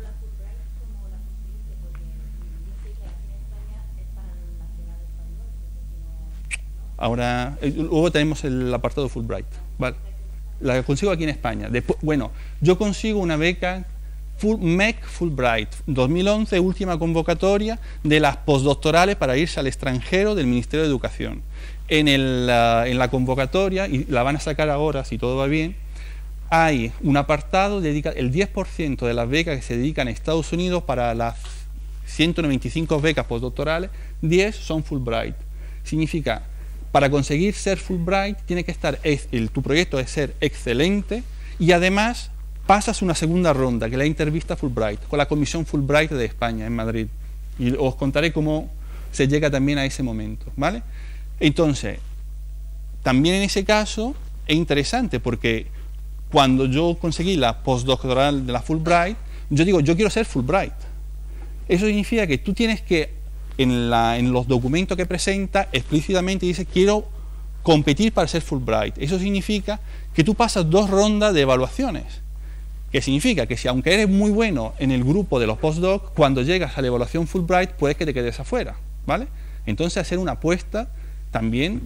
Speaker 4: Ahora, luego tenemos el apartado Fulbright, ¿vale? La consigo aquí en España. Después, bueno, yo consigo una beca MEC Fulbright 2011, última convocatoria de las postdoctorales para irse al extranjero del Ministerio de Educación. En la convocatoria, y la van a sacar ahora si todo va bien, hay un apartado, el 10% de las becas que se dedican a Estados Unidos para las 195 becas postdoctorales, 10 son Fulbright. Significa, para conseguir ser Fulbright, tiene que estar, tu proyecto debe ser excelente, y además pasas una segunda ronda, que es la entrevista Fulbright, con la Comisión Fulbright de España, en Madrid. Y os contaré cómo se llega también a ese momento, ¿vale? Entonces, también en ese caso es interesante, porque cuando yo conseguí la postdoctoral de la Fulbright, yo digo, yo quiero ser Fulbright. Eso significa que tú tienes que, en los documentos que presenta, explícitamente dice, quiero competir para ser Fulbright. Eso significa que tú pasas 2 rondas de evaluaciones. Que significa que si aunque eres muy bueno en el grupo de los postdocs, cuando llegas a la evaluación Fulbright puedes que te quedes afuera, ¿vale? Entonces hacer una apuesta también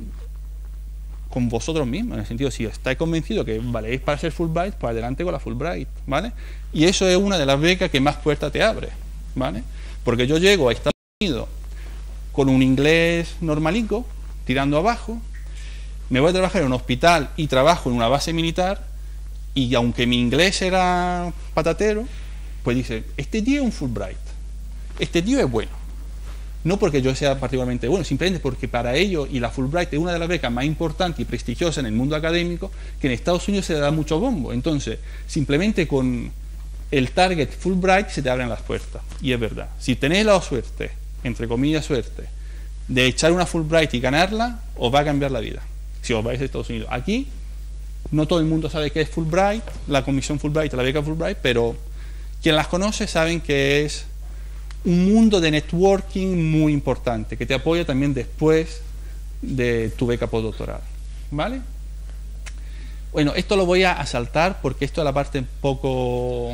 Speaker 4: con vosotros mismos, en el sentido, si estáis convencidos que valéis para ser Fulbright, pues adelante con la Fulbright, ¿vale? Y eso es una de las becas que más puertas te abre, ¿vale? Porque yo llego a Estados Unidos con un inglés normalico, tirando abajo, me voy a trabajar en un hospital y trabajo en una base militar, y aunque mi inglés era patatero, pues dice, este tío es un Fulbright, este tío es bueno. No porque yo sea particularmente bueno, simplemente porque para ello, y la Fulbright es una de las becas más importantes y prestigiosas en el mundo académico, que en Estados Unidos se le da mucho bombo. Entonces, simplemente con el target Fulbright se te abren las puertas. Y es verdad, si tenéis la suerte, entre comillas suerte, de echar una Fulbright y ganarla, os va a cambiar la vida, si os vais a Estados Unidos. Aquí no todo el mundo sabe qué es Fulbright, la comisión Fulbright, la beca Fulbright, pero quien las conoce saben que es un mundo de networking muy importante, que te apoya también después de tu beca postdoctoral, ¿vale? Bueno, esto lo voy a saltar porque esto es la parte un poco...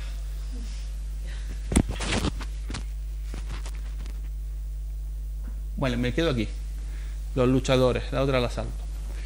Speaker 4: Bueno, me quedo aquí. Los luchadores, la otra la salto.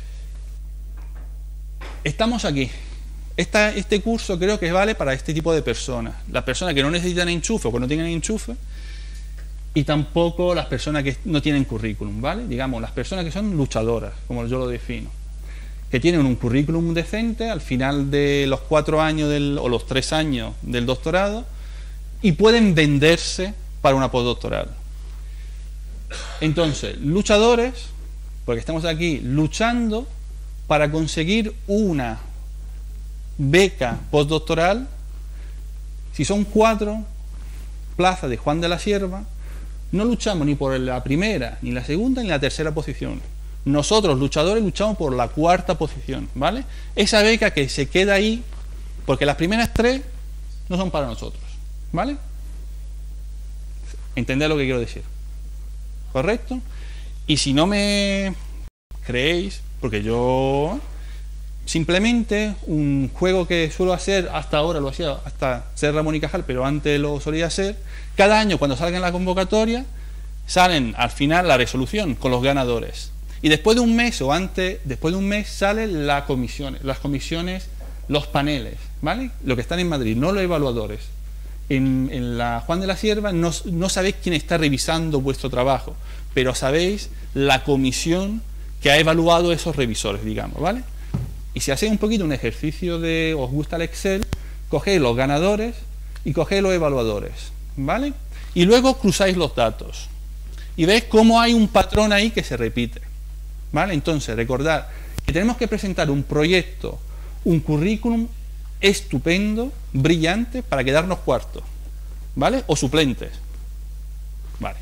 Speaker 4: Estamos aquí. Este curso creo que vale para este tipo de personas. Las personas que no necesitan enchufe o que no tienen enchufe, y tampoco las personas que no tienen currículum, ¿vale? Digamos, las personas que son luchadoras, como yo lo defino, que tienen un currículum decente al final de los 4 años o los 3 años del doctorado y pueden venderse para una postdoctoral. Entonces, luchadores porque estamos aquí luchando para conseguir una beca postdoctoral. Si son 4 plazas de Juan de la Cierva, no luchamos ni por la primera, ni la segunda, ni la tercera posición. Nosotros, luchadores, luchamos por la 4ª posición, ¿vale? Esa beca que se queda ahí, porque las primeras 3 no son para nosotros, ¿vale? ¿Entendéis lo que quiero decir? ¿Correcto? Y si no me creéis, porque yo simplemente un juego que suelo hacer hasta ahora, lo hacía hasta ser Ramón y Cajal, pero antes lo solía hacer, cada año cuando salga en la convocatoria salen al final la resolución con los ganadores, y después de un mes o antes, después de un mes salen las comisiones, los paneles, ¿vale? Lo que están en Madrid, no los evaluadores. En la Juan de la Cierva no sabéis quién está revisando vuestro trabajo, pero sabéis la comisión que ha evaluado esos revisores, digamos, ¿vale? Y si hacéis un poquito un ejercicio de, os gusta el Excel, cogéis los ganadores y cogéis los evaluadores, ¿vale? Y luego cruzáis los datos y veis cómo hay un patrón ahí que se repite, ¿vale? Entonces, recordad que tenemos que presentar un proyecto, un currículum estupendo, brillante, para quedarnos cuartos, ¿vale? O suplentes, ¿vale?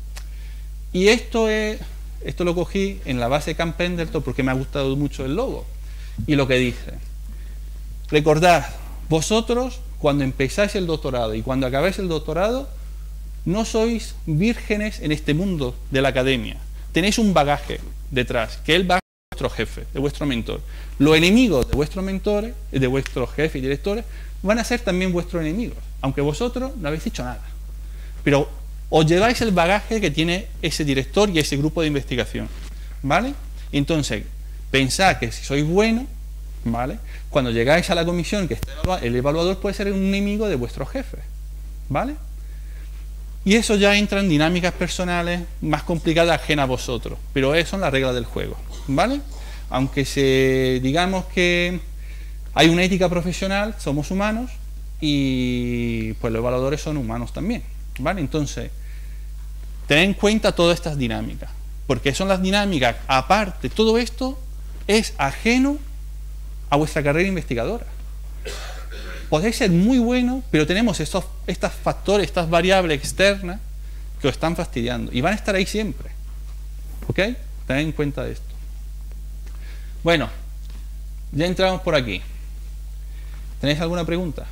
Speaker 4: Y esto lo cogí en la base Camp Pendleton porque me ha gustado mucho el logo. Y lo que dice: recordad, vosotros cuando empezáis el doctorado y cuando acabáis el doctorado, no sois vírgenes en este mundo de la academia. Tenéis un bagaje detrás, que es el bagaje de vuestro jefe, de vuestro mentor. Los enemigos de vuestros mentores, de vuestros jefes y directores, van a ser también vuestros enemigos, aunque vosotros no habéis dicho nada. Pero os lleváis el bagaje que tiene ese director y ese grupo de investigación, ¿vale? Entonces, pensad que si sois buenos, ¿vale? Cuando llegáis a la comisión que está el evaluador puede ser un enemigo de vuestros jefes, ¿vale? Y eso ya entra en dinámicas personales más complicadas ajenas a vosotros, pero esas son las reglas del juego, ¿vale? Aunque digamos que hay una ética profesional, somos humanos y pues los evaluadores son humanos también, ¿vale? Entonces, tened en cuenta todas estas dinámicas, porque son las dinámicas, aparte, todo esto es ajeno a vuestra carrera investigadora. Podéis ser muy buenos, pero tenemos estos factores, estas variables externas que os están fastidiando y van a estar ahí siempre, ¿ok? Tened en cuenta esto. Bueno, ya entramos por aquí. ¿Tenéis alguna pregunta?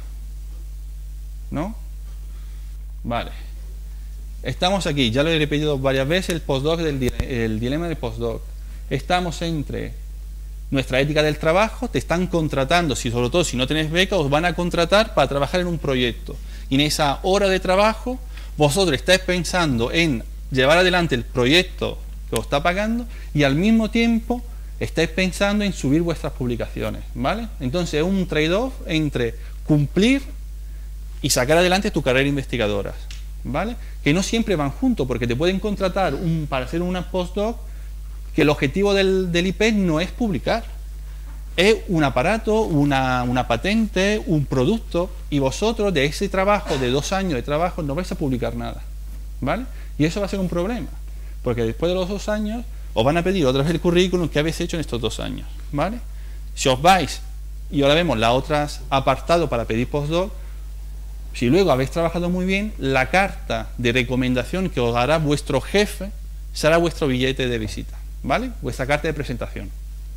Speaker 4: ¿No? Vale. Estamos aquí, ya lo he repetido varias veces, el postdoc el dilema del postdoc. Estamos entre nuestra ética del trabajo, te están contratando, sobre todo si no tenéis beca, os van a contratar para trabajar en un proyecto. Y en esa hora de trabajo, vosotros estáis pensando en llevar adelante el proyecto que os está pagando y al mismo tiempo estáis pensando en subir vuestras publicaciones, ¿vale? Entonces es un trade-off entre cumplir y sacar adelante tu carrera investigadora, ¿vale? Que no siempre van juntos, porque te pueden contratar para hacer una postdoc que el objetivo del IPES no es publicar, es un aparato, una patente, un producto, y vosotros de ese trabajo, de 2 años de trabajo, no vais a publicar nada, ¿vale? Y eso va a ser un problema, porque después de los 2 años os van a pedir otra vez el currículum que habéis hecho en estos 2 años, ¿vale? Si os vais, y ahora vemos las otras apartados para pedir postdoc, si luego habéis trabajado muy bien, la carta de recomendación que os dará vuestro jefe será vuestro billete de visita, ¿vale? Vuestra carta de presentación.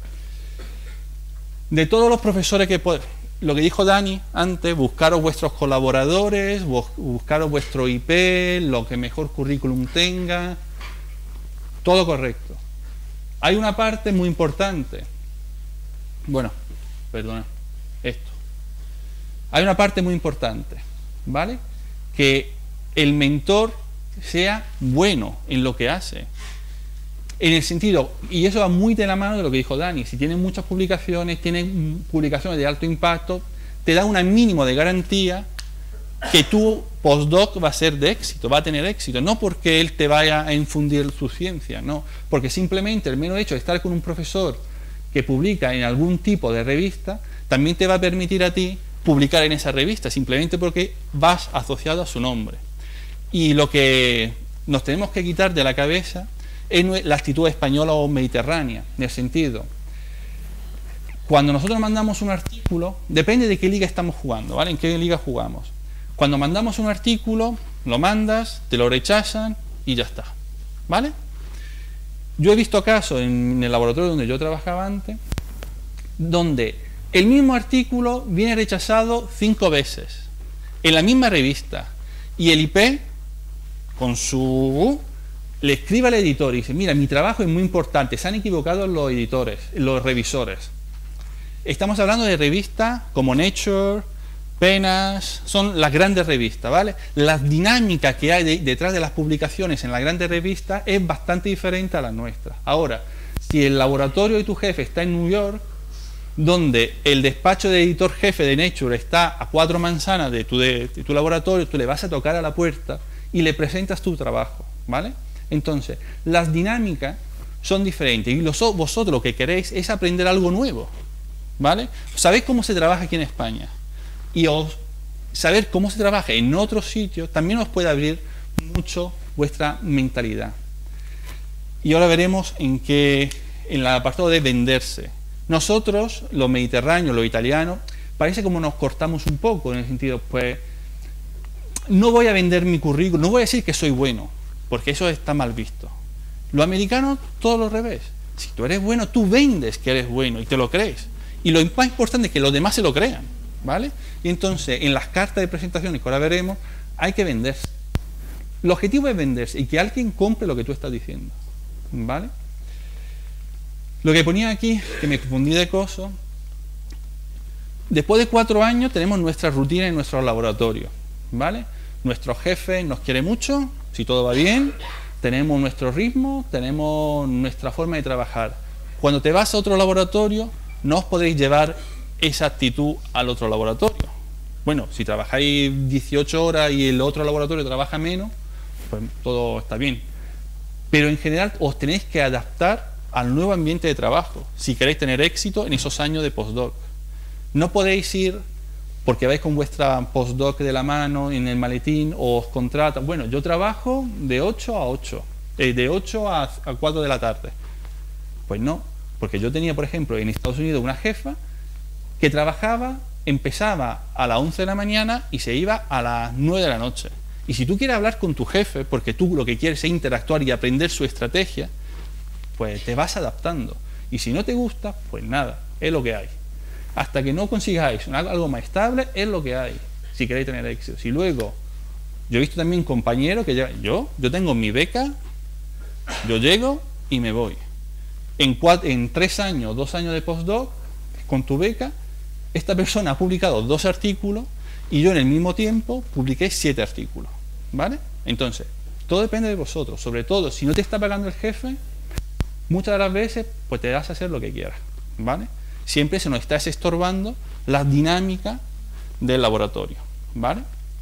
Speaker 4: De todos los profesores lo que dijo Dani antes, buscaros vuestros colaboradores, buscaros vuestro IP, lo que mejor currículum tenga, todo correcto. Hay una parte muy importante. Bueno, perdona, esto. Hay una parte muy importante, ¿vale? Que el mentor sea bueno en lo que hace. En el sentido, y eso va muy de la mano de lo que dijo Dani, si tiene muchas publicaciones, tiene publicaciones de alto impacto, te da un mínimo de garantía que tu postdoc va a ser de éxito, va a tener éxito, no porque él te vaya a infundir su ciencia, no, porque simplemente el mero hecho de estar con un profesor que publica en algún tipo de revista, también te va a permitir a ti publicar en esa revista, simplemente porque vas asociado a su nombre. Y lo que nos tenemos que quitar de la cabeza es la actitud española o mediterránea, en el sentido, cuando nosotros mandamos un artículo, depende de qué liga estamos jugando, ¿vale? En qué liga jugamos. Cuando mandamos un artículo, lo mandas, te lo rechazan y ya está, ¿vale? Yo he visto casos en el laboratorio donde yo trabajaba antes, donde el mismo artículo viene rechazado 5 veces, en la misma revista, y el IP, con su... le escribe al editor y dice, mira, mi trabajo es muy importante, se han equivocado los editores, los revisores. Estamos hablando de revistas como Nature, PNAS, son las grandes revistas, ¿vale? La dinámica que hay detrás de las publicaciones en las grandes revistas es bastante diferente a las nuestras. Ahora, si el laboratorio de tu jefe está en New York, donde el despacho de editor jefe de Nature está a 4 manzanas de tu laboratorio, tú le vas a tocar a la puerta y le presentas tu trabajo, ¿vale? Entonces, las dinámicas son diferentes y vosotros lo que queréis es aprender algo nuevo, ¿vale? Sabéis cómo se trabaja aquí en España y saber cómo se trabaja en otros sitios también os puede abrir mucho vuestra mentalidad. Y ahora veremos en el apartado de venderse. Nosotros, los mediterráneos, los italianos, parece como nos cortamos un poco en el sentido, pues, no voy a vender mi currículum, no voy a decir que soy bueno, porque eso está mal visto. Los americanos, todo lo revés. Si tú eres bueno, tú vendes que eres bueno y te lo crees. Y lo más importante es que los demás se lo crean, ¿vale? Y entonces, en las cartas de presentaciones que ahora veremos, hay que venderse. El objetivo es venderse y que alguien compre lo que tú estás diciendo, ¿vale? Lo que ponía aquí, que me confundí de coso, después de 4 años tenemos nuestra rutina en nuestro laboratorio, ¿vale? Nuestro jefe nos quiere mucho, si todo va bien, tenemos nuestro ritmo, tenemos nuestra forma de trabajar. Cuando te vas a otro laboratorio, no os podéis llevar esa actitud al otro laboratorio. Bueno, si trabajáis 18 horas y el otro laboratorio trabaja menos, pues todo está bien. Pero en general os tenéis que adaptar al nuevo ambiente de trabajo si queréis tener éxito en esos años de postdoc. No podéis ir porque vais con vuestra postdoc de la mano en el maletín o os contratan. Bueno, yo trabajo de 8 a 8, de 8 a 4 de la tarde. Pues no, porque yo tenía, por ejemplo, en Estados Unidos una jefa que trabajaba, empezaba a las 11 de la mañana y se iba a las 9 de la noche. Y si tú quieres hablar con tu jefe, porque tú lo que quieres es interactuar y aprender su estrategia, pues te vas adaptando. Y si no te gusta, pues nada, es lo que hay. Hasta que no consigáis algo más estable, es lo que hay, si queréis tener éxito. Si luego, yo he visto también compañeros que llegan, yo tengo mi beca, yo llego y me voy. En 3 años, 2 años de postdoc, con tu beca, esta persona ha publicado 2 artículos y yo en el mismo tiempo publiqué 7 artículos, ¿vale? Entonces, todo depende de vosotros. Sobre todo, si no te está pagando el jefe, muchas de las veces, pues te das a hacer lo que quieras, ¿vale? Siempre se nos está estorbando la dinámica del laboratorio, ¿vale?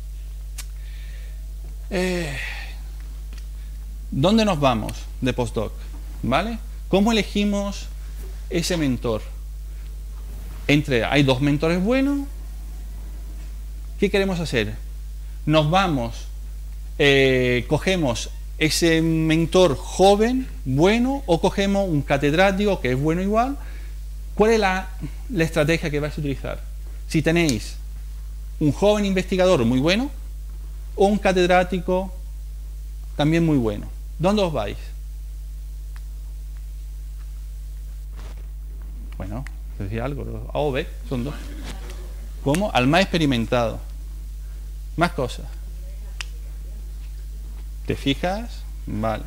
Speaker 4: ¿Dónde nos vamos de postdoc? ¿Vale? ¿Cómo elegimos ese mentor? Hay 2 mentores buenos. ¿Qué queremos hacer? Nos vamos, cogemos ese mentor joven, bueno, o cogemos un catedrático que es bueno igual. ¿Cuál es la estrategia que vais a utilizar? Si tenéis un joven investigador muy bueno o un catedrático también muy bueno, ¿dónde os vais? Bueno, decía algo, A o B, son 2. ¿Cómo? Al más experimentado. Más cosas. ¿Te fijas? Vale.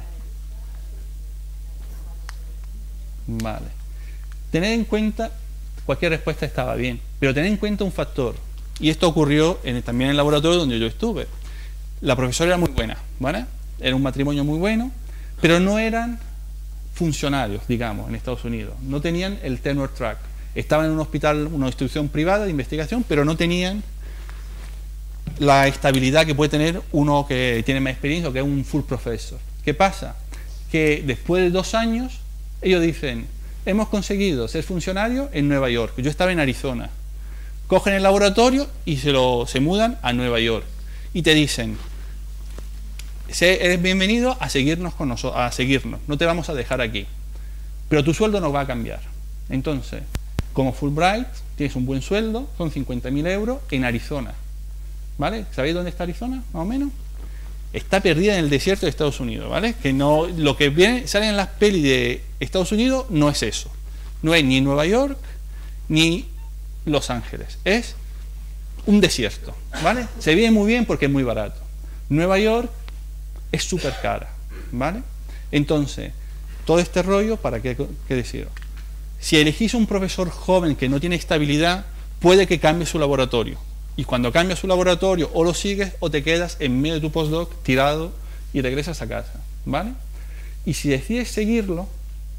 Speaker 4: Vale. Tened en cuenta, cualquier respuesta estaba bien, pero tened en cuenta un factor, y esto ocurrió también en el laboratorio donde yo estuve. La profesora era muy buena, ¿vale? Era un matrimonio muy bueno, pero no eran funcionarios, digamos, en Estados Unidos. No tenían el tenure track. Estaban en un hospital, una institución privada de investigación, pero no tenían la estabilidad que puede tener uno que tiene más experiencia o que es un full professor. ¿Qué pasa? Que después de 2 años, ellos dicen, hemos conseguido ser funcionarios en Nueva York. Yo estaba en Arizona. Cogen el laboratorio y se mudan a Nueva York. Y te dicen, eres bienvenido a seguirnos con nosotros, a seguirnos, no te vamos a dejar aquí. Pero tu sueldo no va a cambiar. Entonces, como Fulbright, tienes un buen sueldo, son 50.000 euros en Arizona. ¿Vale? ¿Sabéis dónde está Arizona, más o menos? Está perdida en el desierto de Estados Unidos, ¿vale? Que no, lo que sale en las pelis de Estados Unidos no es eso. No es ni Nueva York ni Los Ángeles. Es un desierto, ¿vale? Se vive muy bien porque es muy barato. Nueva York es súper cara, ¿vale? Entonces, todo este rollo, ¿para qué deciros? Si elegís un profesor joven que no tiene estabilidad, puede que cambie su laboratorio. Y cuando cambia su laboratorio, o lo sigues o te quedas en medio de tu postdoc tirado y regresas a casa, ¿vale? Y si decides seguirlo,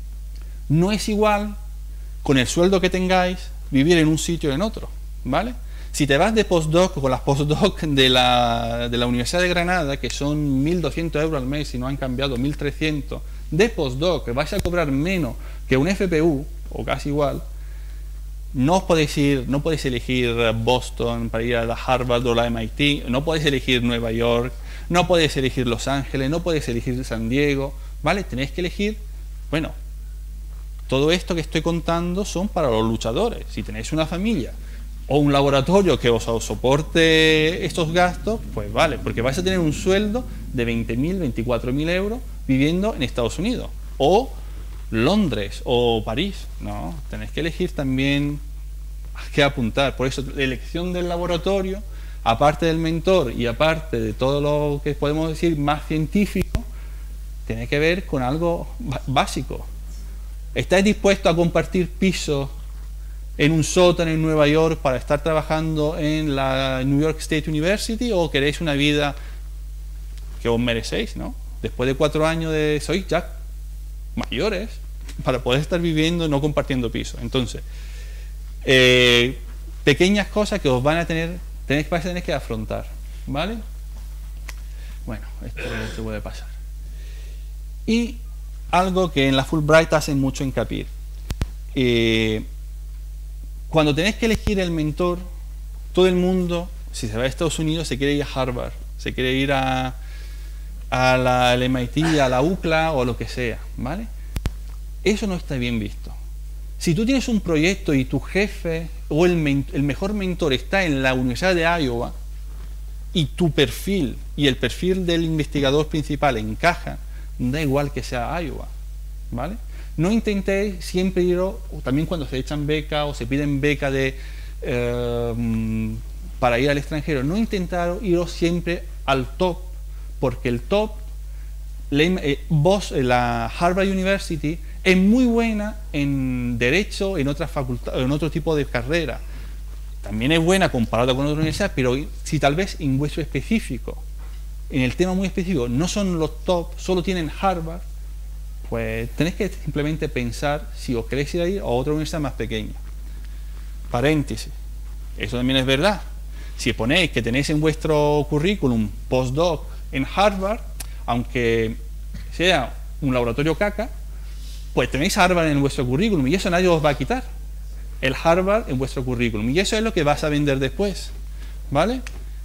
Speaker 4: no es igual con el sueldo que tengáis vivir en un sitio o en otro, ¿vale? Si te vas de postdoc con las postdoc de la Universidad de Granada, que son 1.200 euros al mes, si no han cambiado 1.300, de postdoc, que vais a cobrar menos que un FPU, o casi igual, no podéis elegir Boston para ir a la Harvard o la MIT, no podéis elegir Nueva York, no podéis elegir Los Ángeles, no podéis elegir San Diego, ¿vale? Tenéis que elegir, bueno, todo esto que estoy contando son para los luchadores. Si tenéis una familia o un laboratorio que os soporte estos gastos, pues vale, porque vais a tener un sueldo de 20.000, 24.000 euros viviendo en Estados Unidos, o Londres o París. No, tenéis que elegir también qué apuntar. Por eso la elección del laboratorio, aparte del mentor y aparte de todo lo que podemos decir más científico, tiene que ver con algo básico. ¿Estáis dispuestos a compartir pisos en un sótano en Nueva York para estar trabajando en la New York State University, o queréis una vida que os merecéis, ¿no? Después de 4 años sois ya mayores para poder estar viviendo, no compartiendo piso. Entonces, pequeñas cosas que os van a tener que afrontar, ¿vale? Bueno, esto se puede pasar. Y algo que en la Fulbright hacen mucho hincapié. Cuando tenéis que elegir el mentor, todo el mundo, si se va a Estados Unidos, se quiere ir a Harvard, se quiere ir a la MIT, a la UCLA o lo que sea, ¿vale? Eso no está bien visto. Si tú tienes un proyecto y tu jefe o el mejor mentor está en la Universidad de Iowa y tu perfil y el perfil del investigador principal encaja, da igual que sea Iowa, ¿vale? No intentéis siempre ir, o también cuando se echan beca o se piden beca para ir al extranjero, no intentar iros siempre al top, porque el top, la Harvard University, es muy buena en derecho, en otras facultades, en otro tipo de carrera. También es buena comparada con otras universidades, pero si tal vez en vuestro específico, en el tema muy específico, no son los top, solo tienen Harvard, pues tenéis que simplemente pensar si os queréis ir a ir a otra universidad más pequeña. Paréntesis, eso también es verdad. Si ponéis que tenéis en vuestro currículum postdoc en Harvard, aunque sea un laboratorio caca, pues tenéis Harvard en vuestro currículum y eso nadie os va a quitar. El Harvard en vuestro currículum. Y eso es lo que vas a vender después, ¿vale?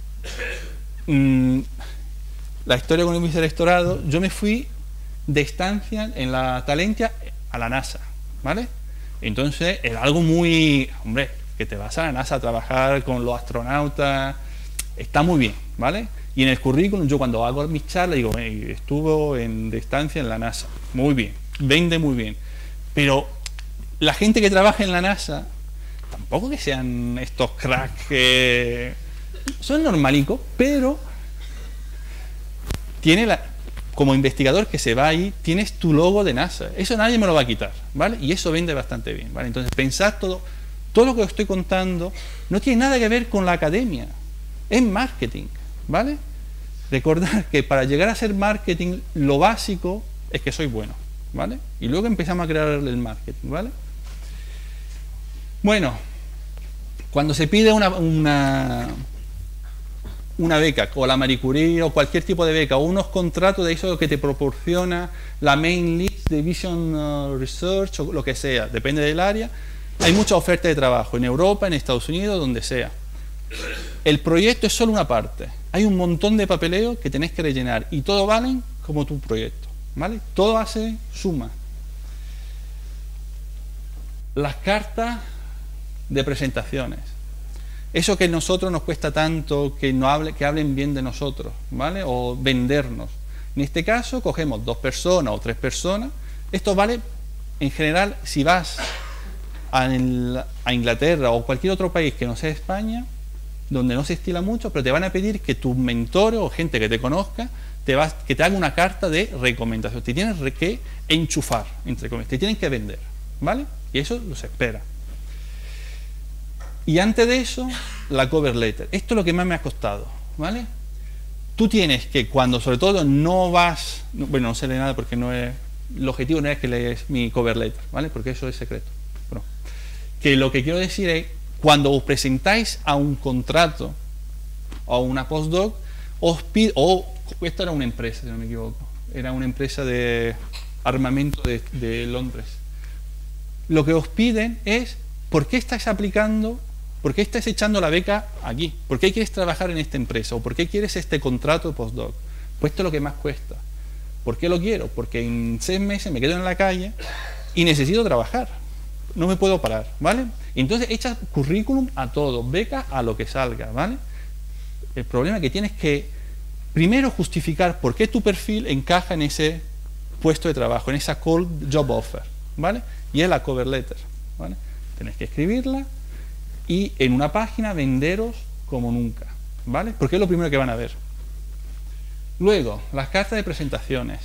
Speaker 4: La historia con el vicerrectorado, yo me fui de estancia en la Talentia a la NASA, ¿vale? Entonces era algo muy, hombre, que te vas a la NASA a trabajar con los astronautas, está muy bien, ¿vale? Y en el currículum, yo cuando hago mis charlas digo, estuvo de estancia en la NASA, muy bien, vende muy bien, pero la gente que trabaja en la NASA tampoco que sean estos cracks que son normalicos, pero como investigador que se va ahí, tienes tu logo de NASA. Eso nadie me lo va a quitar, ¿vale? Y eso vende bastante bien, ¿vale? Entonces, pensad todo lo que os estoy contando no tiene nada que ver con la academia, es marketing, ¿vale? Recordad que para llegar a ser marketing, lo básico es que sois buenos, ¿vale? Y luego empezamos a crear el marketing, ¿vale? Bueno, cuando se pide una beca, o la Marie Curie, o cualquier tipo de beca, o unos contratos de eso que te proporciona la Main List de Vision Research, o lo que sea, depende del área, hay mucha oferta de trabajo, en Europa, en Estados Unidos, donde sea. El proyecto es solo una parte. Hay un montón de papeleo que tenés que rellenar y todo valen como tu proyecto, ¿vale? Todo hace suma. Las cartas de presentaciones. Eso que a nosotros nos cuesta tanto que hablen bien de nosotros, ¿vale? O vendernos. En este caso cogemos 2 personas o 3 personas. Esto vale en general si vas a Inglaterra o cualquier otro país que no sea España, donde no se estila mucho, pero te van a pedir que tus mentores o gente que te conozca que te haga una carta de recomendación. Te tienes que enchufar, entre comillas, te tienen que vender, ¿vale? Y eso los espera. Y antes de eso, la cover letter. Esto es lo que más me ha costado, ¿vale? Tú tienes que, cuando sobre todo no vas, bueno, no sé de nada porque no es, el objetivo no es que lees mi cover letter, ¿vale? Porque eso es secreto. Bueno, que lo que quiero decir es, cuando os presentáis a un contrato o a una postdoc, os pide, o esto era una empresa, si no me equivoco, era una empresa de armamento de Londres. Lo que os piden es, ¿por qué estáis aplicando? ¿Por qué estás echando la beca aquí? ¿Por qué quieres trabajar en esta empresa? ¿O por qué quieres este contrato de postdoc? Pues esto es lo que más cuesta. ¿Por qué lo quiero? Porque en 6 meses me quedo en la calle y necesito trabajar. No me puedo parar, ¿vale? Entonces echas currículum a todo, beca a lo que salga, ¿vale? El problema es que tienes que primero justificar por qué tu perfil encaja en ese puesto de trabajo, en esa cold job offer, ¿vale? Y es la cover letter, ¿vale? Tienes que escribirla y en una página venderos como nunca, ¿vale? Porque es lo primero que van a ver. Luego, las cartas de presentaciones.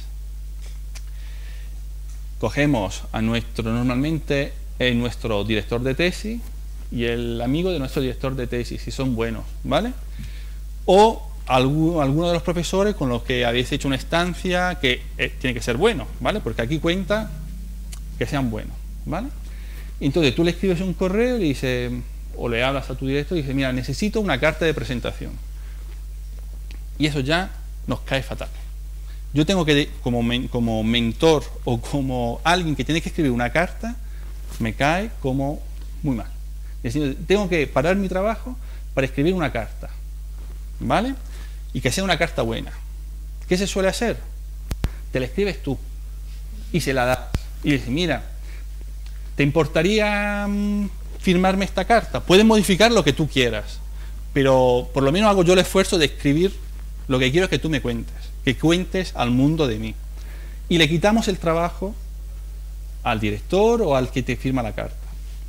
Speaker 4: Cogemos a normalmente nuestro director de tesis y el amigo de nuestro director de tesis, si son buenos, ¿vale? O alguno de los profesores con los que habéis hecho una estancia que tiene que ser bueno, ¿vale? Porque aquí cuenta que sean buenos, ¿vale? Entonces tú le escribes un correo y le dices, o le hablas a tu director y dices, mira, necesito una carta de presentación. Y eso ya nos cae fatal. Yo tengo que, como mentor o como alguien que tiene que escribir una carta, me cae como muy mal. Es decir, tengo que parar mi trabajo para escribir una carta, ¿vale? Y que sea una carta buena. ¿Qué se suele hacer? Te la escribes tú y se la das. Y le dices, mira, ¿te importaría firmarme esta carta? Puedes modificar lo que tú quieras, pero por lo menos hago yo el esfuerzo de escribir lo que quiero es que tú me cuentes, que cuentes al mundo de mí. Y le quitamos el trabajo al director o al que te firma la carta.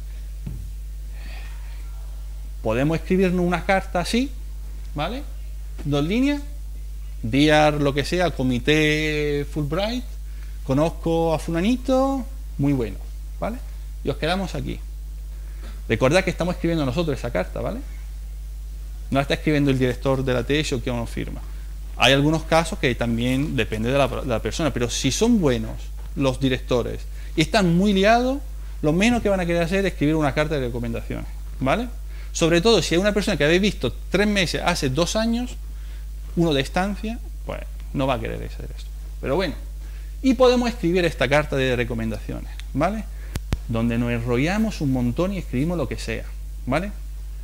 Speaker 4: Podemos escribirnos una carta así, ¿vale? 2 líneas, Dear lo que sea, comité Fulbright, conozco a fulanito, muy bueno, ¿vale? Y os quedamos aquí. Recordad que estamos escribiendo nosotros esa carta, ¿vale? No la está escribiendo el director de la tesis o quien nos firma. Hay algunos casos que también depende de la persona, pero si son buenos los directores y están muy liados, lo menos que van a querer hacer es escribir una carta de recomendaciones, ¿vale? Sobre todo si hay una persona que habéis visto 3 meses, hace 2 años, uno de estancia, pues no va a querer hacer esto. Pero bueno, y podemos escribir esta carta de recomendaciones, ¿vale? Donde nos enrollamos un montón y escribimos lo que sea, ¿vale?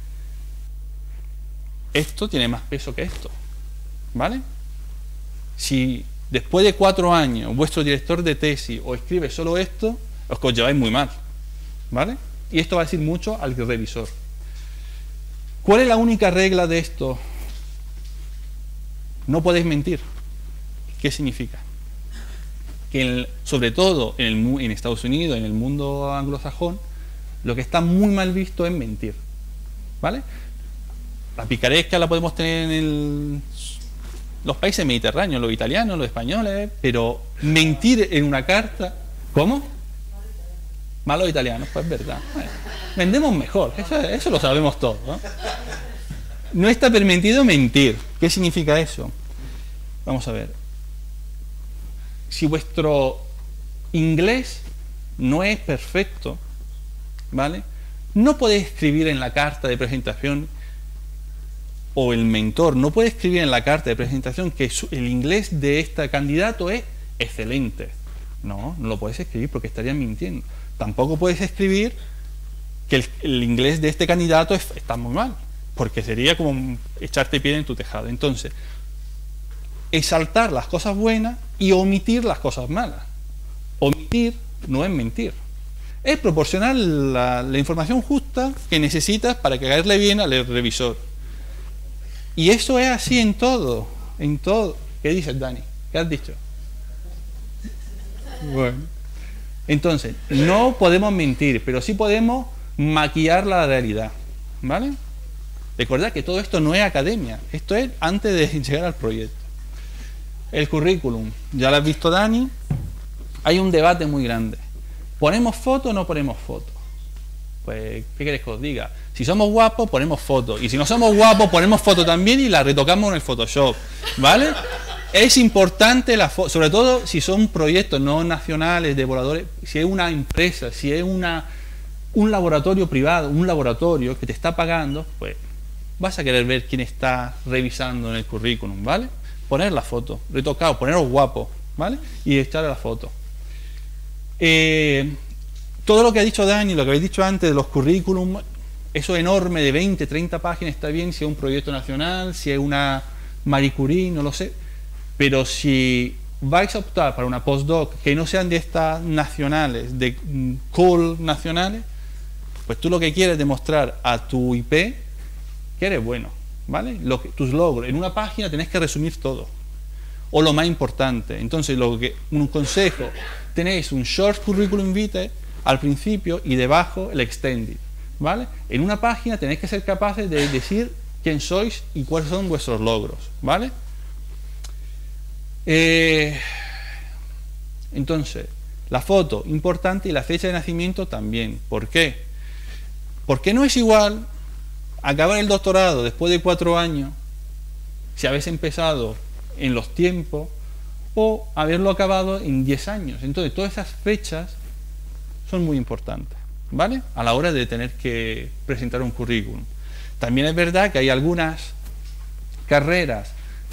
Speaker 4: Esto tiene más peso que esto, ¿vale? Si después de 4 años vuestro director de tesis os escribe solo esto, os lleváis muy mal, ¿vale? Y esto va a decir mucho al revisor. ¿Cuál es la única regla de esto? No podéis mentir. ¿Qué significa? Que sobre todo en Estados Unidos, en el mundo anglosajón, lo que está muy mal visto es mentir, ¿vale? La picaresca la podemos tener en los países mediterráneos, los italianos, los españoles, pero mentir en una carta, ¿cómo? Malos italianos, pues es verdad. Vendemos mejor, eso lo sabemos todos, ¿no? No está permitido mentir. ¿Qué significa eso? Vamos a ver. Si vuestro inglés no es perfecto, ¿vale? No podéis escribir en la carta de presentación, o el mentor no puede escribir en la carta de presentación que el inglés de este candidato es excelente. No, no lo puedes escribir porque estarías mintiendo. Tampoco puedes escribir que el inglés de este candidato está muy mal. porque sería como echarte piedra en tu tejado. Entonces, exaltar las cosas buenas y omitir las cosas malas. Omitir no es mentir. Es proporcionar la información justa que necesitas para caerle bien al revisor. Y eso es así en todo. En todo. ¿Qué dices, Dani? ¿Qué has dicho? Bueno. Entonces, no podemos mentir, pero sí podemos maquillar la realidad. ¿Vale? Recordad que todo esto no es academia. Esto es antes de llegar al proyecto. El currículum. Ya lo has visto, Dani. Hay un debate muy grande. ¿Ponemos foto o no ponemos foto? Pues, ¿qué queréis que os diga? Si somos guapos, ponemos foto. Y si no somos guapos, ponemos foto también y la retocamos en el Photoshop. ¿Vale? Es importante la foto, sobre todo si son proyectos no nacionales de voladores, si es una empresa, si es un laboratorio privado, un laboratorio que te está pagando, pues vas a querer ver quién está revisando en el currículum, ¿vale? Poner la foto, retocado, poneros guapos, ¿vale? Y echarle la foto. Todo lo que ha dicho Dani, lo que habéis dicho antes de los currículum, eso enorme de 20, 30 páginas está bien si es un proyecto nacional, si es una Marie Curie, no lo sé. Pero si vais a optar para una postdoc que no sean de estas nacionales, de call nacionales, pues tú lo que quieres es demostrar a tu IP que eres bueno, ¿vale? Tus logros. En una página tenés que resumir todo, o lo más importante. Entonces, un consejo, tenéis un short curriculum vitae al principio y debajo el extended, ¿vale? En una página tenéis que ser capaces de decir quién sois y cuáles son vuestros logros, ¿vale? Entonces, la foto, importante, y la fecha de nacimiento también. ¿Por qué? Porque no es igual acabar el doctorado después de 4 años, si habéis empezado en los tiempos, o haberlo acabado en 10 años. Entonces, todas esas fechas son muy importantes, ¿vale? A la hora de tener que presentar un currículum. También es verdad que hay algunas carreras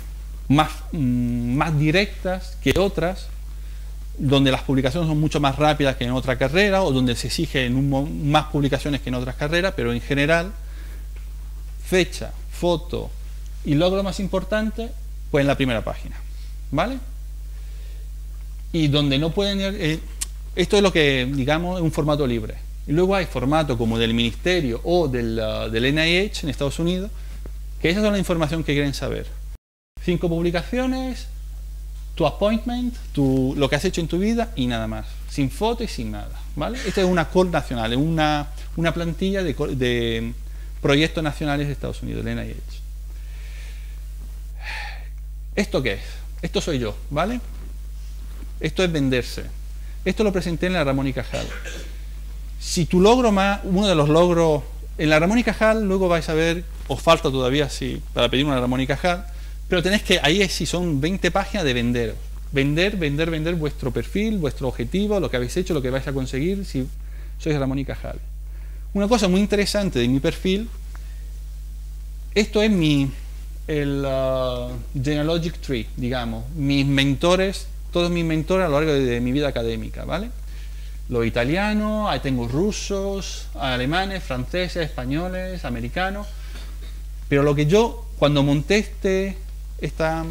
Speaker 4: más directas que otras, donde las publicaciones son mucho más rápidas que en otra carrera, o donde se exigen más publicaciones que en otras carreras, pero en general, fecha, foto y logro más importante, pues en la primera página, ¿vale? Y donde no pueden ir, esto es lo que, digamos, es un formato libre. Y luego hay formato como del ministerio o del NIH en Estados Unidos, que esa es la información que quieren saber. 5 publicaciones, tu appointment, lo que has hecho en tu vida y nada más. Sin foto y sin nada, ¿vale? Esta es una call nacional, es una plantilla de proyectos nacionales de Estados Unidos, el NIH. ¿Esto qué es? Esto soy yo, ¿vale? Esto es venderse. Esto lo presenté en la Ramón y Cajal. Si tu logro uno de los logros, en la Ramón y Cajal, luego vais a ver, os falta todavía para pedir una Ramón y Cajal, pero tenéis que, ahí sí son 20 páginas de venderos. Vender vuestro perfil, vuestro objetivo, lo que habéis hecho, lo que vais a conseguir si sois Ramón y Cajal. Una cosa muy interesante de mi perfil, esto es el genealogic tree, digamos, mis mentores, todos mis mentores a lo largo de mi vida académica, ¿vale? Los italianos, ahí tengo rusos, alemanes, franceses, españoles, americanos, pero lo que yo, cuando monté esta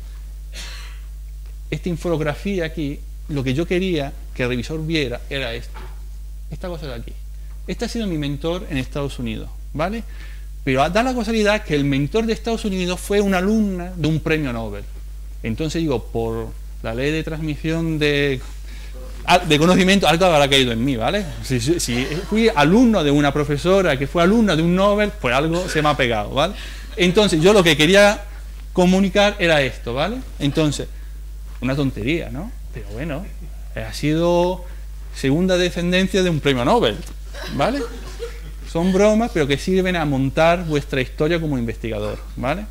Speaker 4: infografía aquí, lo que yo quería que el revisor viera era esta cosa de aquí. Este ha sido mi mentor en Estados Unidos, ¿vale? Pero da la casualidad que el mentor de Estados Unidos fue una alumna de un premio Nobel. Entonces digo, por la ley de transmisión de conocimiento, algo habrá caído en mí, ¿vale? Si fui alumno de una profesora que fue alumna de un Nobel, pues algo se me ha pegado, ¿vale? Entonces yo lo que quería comunicar era esto, ¿vale? Entonces, una tontería, ¿no? Pero bueno, ha sido segunda descendencia de un premio Nobel, ¿vale? Son bromas, pero que sirven a montar vuestra historia como investigador, ¿vale?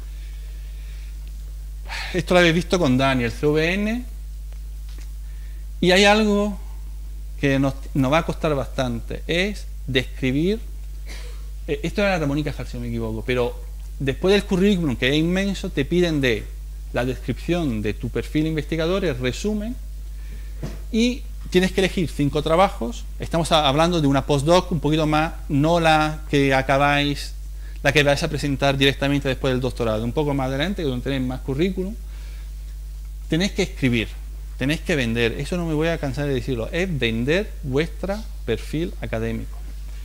Speaker 4: Esto lo habéis visto con Dani, el CVN, y hay algo que nos va a costar bastante, es describir, esto era Ramón y Cajal si no me equivoco, pero después del currículum, que es inmenso, te piden de la descripción de tu perfil investigador, el resumen, y tienes que elegir 5 trabajos. Estamos hablando de una postdoc un poquito más, no la que acabáis la que vais a presentar directamente después del doctorado. Un poco más adelante, donde tenéis más currículum, tenéis que escribir, tenéis que vender. Eso no me voy a cansar de decirlo. Es vender vuestro perfil académico.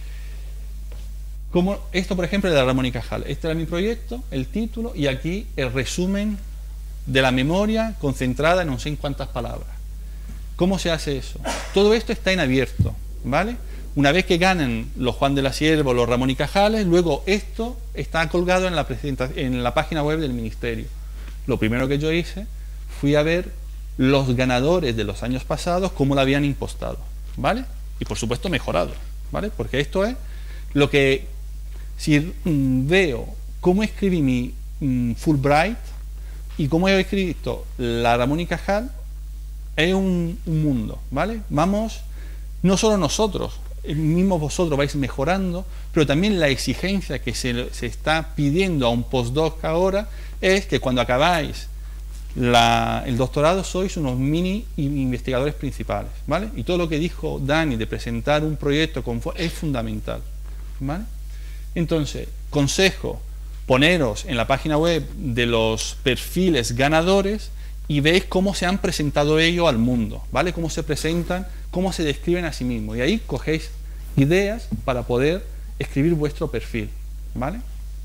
Speaker 4: Como esto, por ejemplo, de la Ramón y Cajal. Este era mi proyecto, el título, y aquí el resumen de la memoria concentrada en no sé en cuántas palabras. ¿Cómo se hace eso? Todo esto está en abierto, ¿vale? Una vez que ganen los Juan de la Cierva o los Ramón y Cajales, luego esto está colgado en la página web del Ministerio. Lo primero que yo hice fui a ver los ganadores de los años pasados, cómo lo habían impostado, ¿vale? Y por supuesto mejorado, ¿vale? Porque esto es lo que, si veo cómo escribí mi Fulbright y cómo he escrito la Ramón y Cajal, es un mundo, ¿vale? Vamos, no solo nosotros, mismos vosotros vais mejorando, pero también la exigencia que se está pidiendo a un postdoc ahora es que cuando acabáis el doctorado sois unos mini investigadores principales, ¿vale? Y todo lo que dijo Dani de presentar un proyecto es fundamental, ¿vale? Entonces, consejo, poneros en la página web de los perfiles ganadores y veis cómo se han presentado ellos al mundo, ¿vale? Cómo se presentan, cómo se describen a sí mismos. Y ahí cogéis ideas para poder escribir vuestro perfil, ¿vale?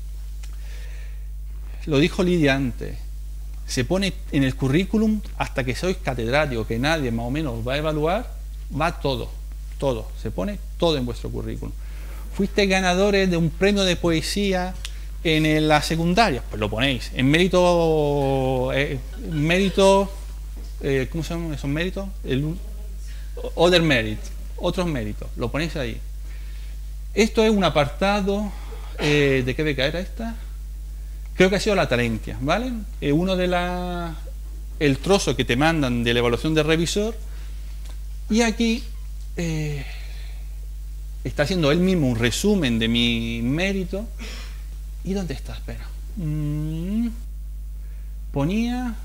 Speaker 4: Lo dijo Lidia antes, se pone en el currículum hasta que sois catedrático, que nadie más o menos os va a evaluar, va todo, se pone todo en vuestro currículum. Fuiste ganadores de un premio de poesía en la secundaria, pues lo ponéis. En mérito, ¿cómo se llaman esos méritos? Other merit, otros méritos, lo ponéis ahí. Esto es un apartado, ¿de qué beca era esta? Creo que ha sido la Talentia, ¿vale? El trozo que te mandan de la evaluación del revisor, y aquí está haciendo él mismo un resumen de mi mérito. ¿Y dónde está? Espera. Ponía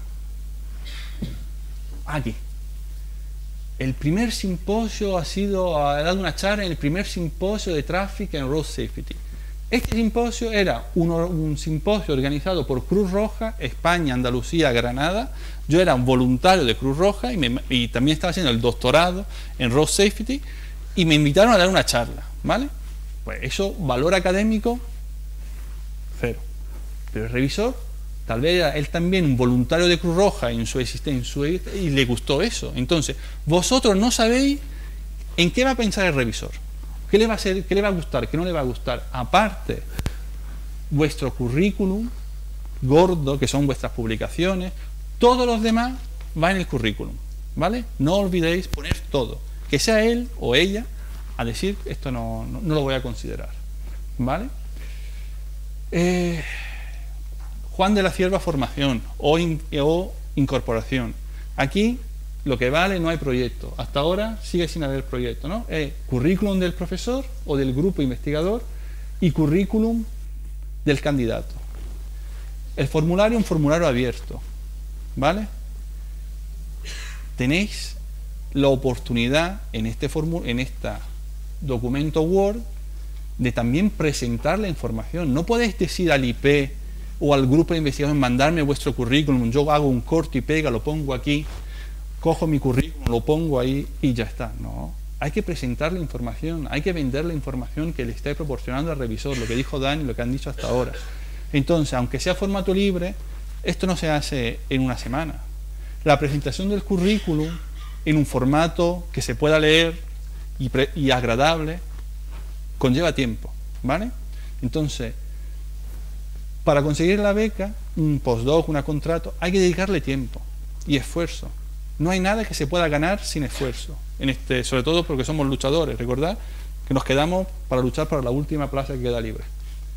Speaker 4: aquí. El primer simposio ha dado una charla en el primer simposio de Traffic and Road Safety. Este simposio era un simposio organizado por Cruz Roja, España, Andalucía, Granada. Yo era un voluntario de Cruz Roja y también estaba haciendo el doctorado en Road Safety y me invitaron a dar una charla, ¿vale? Pues eso, valor académico, cero. Pero el revisor, tal vez era él también un voluntario de Cruz Roja en su existencia y le gustó eso. Entonces, vosotros no sabéis en qué va a pensar el revisor. ¿Qué le va a hacer? ¿Qué le va a gustar? ¿Qué no le va a gustar? Aparte, vuestro currículum gordo, que son vuestras publicaciones, todos los demás va en el currículum, ¿vale? No olvidéis poner todo. Que sea él o ella a decir, esto no lo voy a considerar, ¿vale? Juan de la Cierva formación o incorporación. Aquí lo que vale, no hay proyecto. Hasta ahora sigue sin haber proyecto, ¿no? Currículum del profesor o del grupo investigador y currículum del candidato. El formulario, un formulario abierto, ¿vale? Tenéis la oportunidad en este documento Word de también presentar la información. No podéis decir al IP o al grupo de investigación, mandarme vuestro currículum, yo hago un corte y pega, lo pongo aquí, cojo mi currículum, lo pongo ahí y ya está. No, hay que presentar la información, hay que vender la información que le esté proporcionando al revisor, lo que dijo Dani, lo que han dicho hasta ahora. Entonces, aunque sea formato libre, esto no se hace en una semana. La presentación del currículum en un formato que se pueda leer y agradable conlleva tiempo, ¿vale? Entonces, para conseguir la beca, un postdoc, un contrato, hay que dedicarle tiempo y esfuerzo. No hay nada que se pueda ganar sin esfuerzo, sobre todo porque somos luchadores. Recordad que nos quedamos para luchar para la última plaza que queda libre.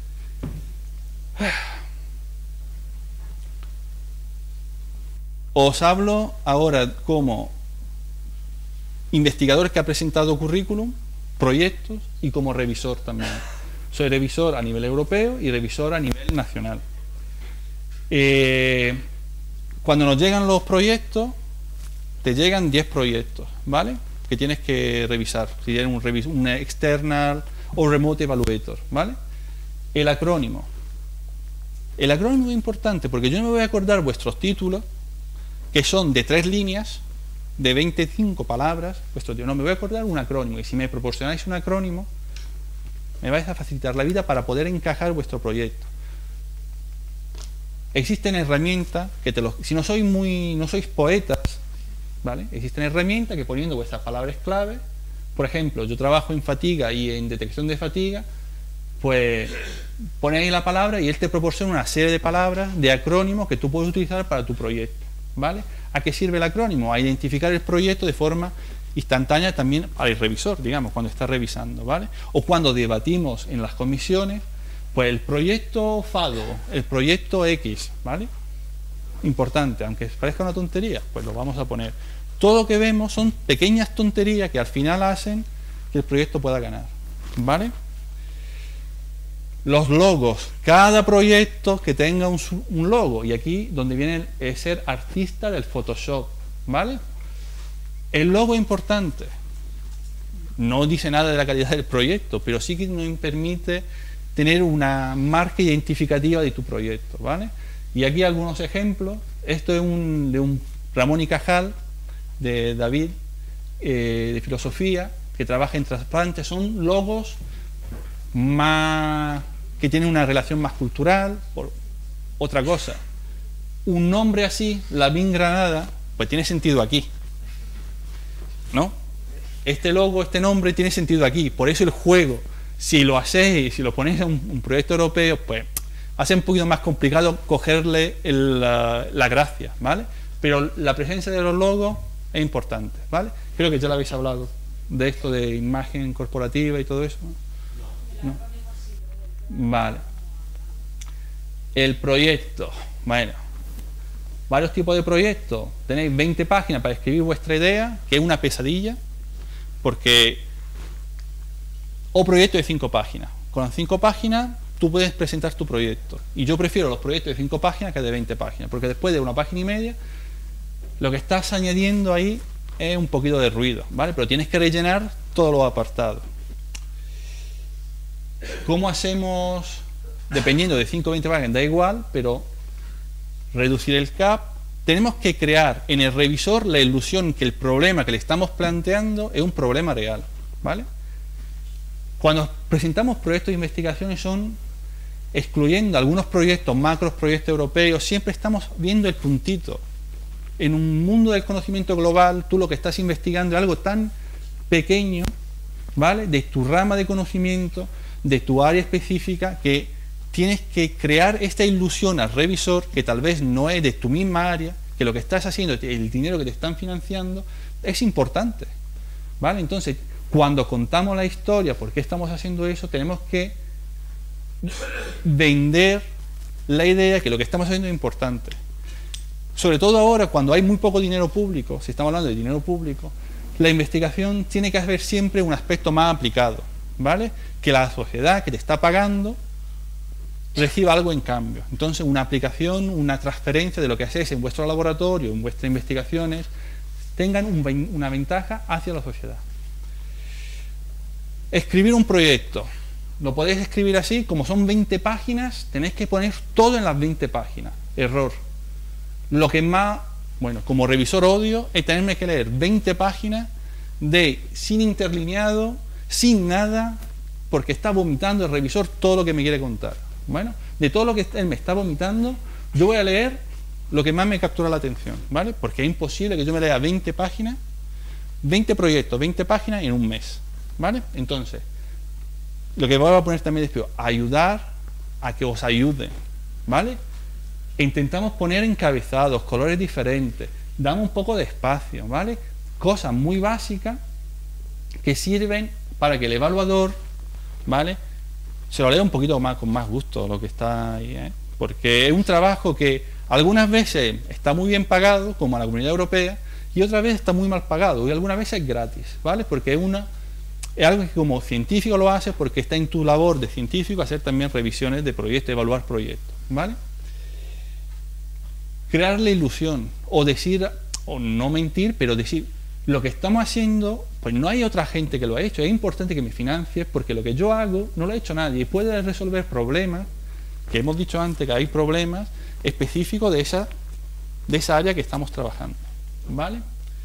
Speaker 4: Os hablo ahora como investigador que ha presentado currículum, proyectos y como revisor también. Soy revisor a nivel europeo y revisor a nivel nacional. Cuando nos llegan los proyectos, te llegan 10 proyectos, ¿vale? Que tienes que revisar, si tienes un external o remote evaluator, ¿vale? El acrónimo. El acrónimo es importante porque yo no me voy a acordar vuestros títulos, que son de 3 líneas, de 25 palabras, no, me voy a acordar un acrónimo, y si me proporcionáis un acrónimo, me vais a facilitar la vida para poder encajar vuestro proyecto. Existen herramientas que si no sois poetas, ¿vale? Existen herramientas que poniendo vuestras palabras clave, por ejemplo, yo trabajo en fatiga y en detección de fatiga, pues pones ahí la palabra y él te proporciona una serie de palabras, de acrónimos que tú puedes utilizar para tu proyecto, ¿vale? ¿A qué sirve el acrónimo? A identificar el proyecto de forma instantánea también al revisor, digamos, cuando está revisando, ¿vale? O cuando debatimos en las comisiones, pues el proyecto FADO, el proyecto X, ¿vale? Importante, aunque parezca una tontería, pues lo vamos a poner. Todo lo que vemos son pequeñas tonterías que al final hacen que el proyecto pueda ganar, ¿vale? Los logos, cada proyecto que tenga un logo, y aquí donde viene el ser artista del Photoshop, ¿vale? El logo es importante, no dice nada de la calidad del proyecto, pero sí que nos permite tener una marca identificativa de tu proyecto, ¿vale? Y aquí algunos ejemplos. Esto es de un Ramón y Cajal, de David, de filosofía, que trabaja en trasplantes. Son logos que tienen una relación más cultural. Otra cosa, un nombre así, Lavín Granada, pues tiene sentido aquí, ¿no? Este logo, este nombre tiene sentido aquí. Por eso el juego, si lo hacéis, si lo ponéis en un proyecto europeo, pues hace un poquito más complicado cogerle la gracia, ¿vale? Pero la presencia de los logos es importante, ¿vale? Creo que ya lo habéis hablado de esto de imagen corporativa y todo eso, ¿no? Vale. El proyecto, bueno, varios tipos de proyectos. Tenéis 20 páginas para escribir vuestra idea, que es una pesadilla, porque o proyecto de 5 páginas. Con las 5 páginas tú puedes presentar tu proyecto, y yo prefiero los proyectos de 5 páginas que de 20 páginas, porque después de 1 página y media lo que estás añadiendo ahí es un poquito de ruido, ¿vale? Pero tienes que rellenar todos los apartados. ¿Cómo hacemos? Dependiendo de 5 o 20 páginas, da igual, pero reducir el cap. Tenemos que crear en el revisor la ilusión que el problema que le estamos planteando es un problema real, ¿vale? Cuando presentamos proyectos de investigación, son excluyendo algunos proyectos, macros, proyectos europeos, siempre estamos viendo el puntito. En un mundo del conocimiento global, tú lo que estás investigando es algo tan pequeño, ¿vale? De tu rama de conocimiento, de tu área específica, que tienes que crear esta ilusión al revisor, que tal vez no es de tu misma área, que lo que estás haciendo, el dinero que te están financiando, es importante, ¿vale? Entonces, cuando contamos la historia, por qué estamos haciendo eso, tenemos que vender la idea que lo que estamos haciendo es importante. Sobre todo ahora, cuando hay muy poco dinero público, si estamos hablando de dinero público, la investigación tiene que haber siempre un aspecto más aplicado, ¿vale? Que la sociedad que te está pagando reciba algo en cambio. Entonces, una aplicación, una transferencia de lo que hacéis en vuestro laboratorio, en vuestras investigaciones, tengan una ventaja hacia la sociedad. Escribir un proyecto. Lo podéis escribir así, como son 20 páginas, tenéis que poner todo en las 20 páginas. Error. Lo que más, bueno, como revisor odio, es tenerme que leer 20 páginas sin interlineado, sin nada, porque está vomitando el revisor todo lo que me quiere contar. Bueno, de todo lo que él me está vomitando, yo voy a leer lo que más me captura la atención, ¿vale? Porque es imposible que yo me lea 20 páginas, 20 proyectos, 20 páginas en un mes, ¿vale? Entonces, lo que voy a poner también es ayudar a que os ayuden, ¿vale? Intentamos poner encabezados, colores diferentes, damos un poco de espacio, ¿vale? Cosas muy básicas que sirven para que el evaluador, ¿vale?, se lo lea un poquito más, con más gusto lo que está ahí, ¿eh? Porque es un trabajo que algunas veces está muy bien pagado, como en la Comunidad Europea, y otras veces está muy mal pagado, y algunas veces es gratis, ¿vale? Porque es algo que como científico lo haces porque está en tu labor de científico hacer también revisiones de proyectos, evaluar proyectos, ¿vale? Crear la ilusión, o decir, o no mentir, pero decir, Lo que estamos haciendo, pues no hay otra gente que lo ha hecho. Es importante que me financies porque lo que yo hago no lo ha hecho nadie y puede resolver problemas, que hemos dicho antes que hay problemas específicos de esa área que estamos trabajando, ¿vale?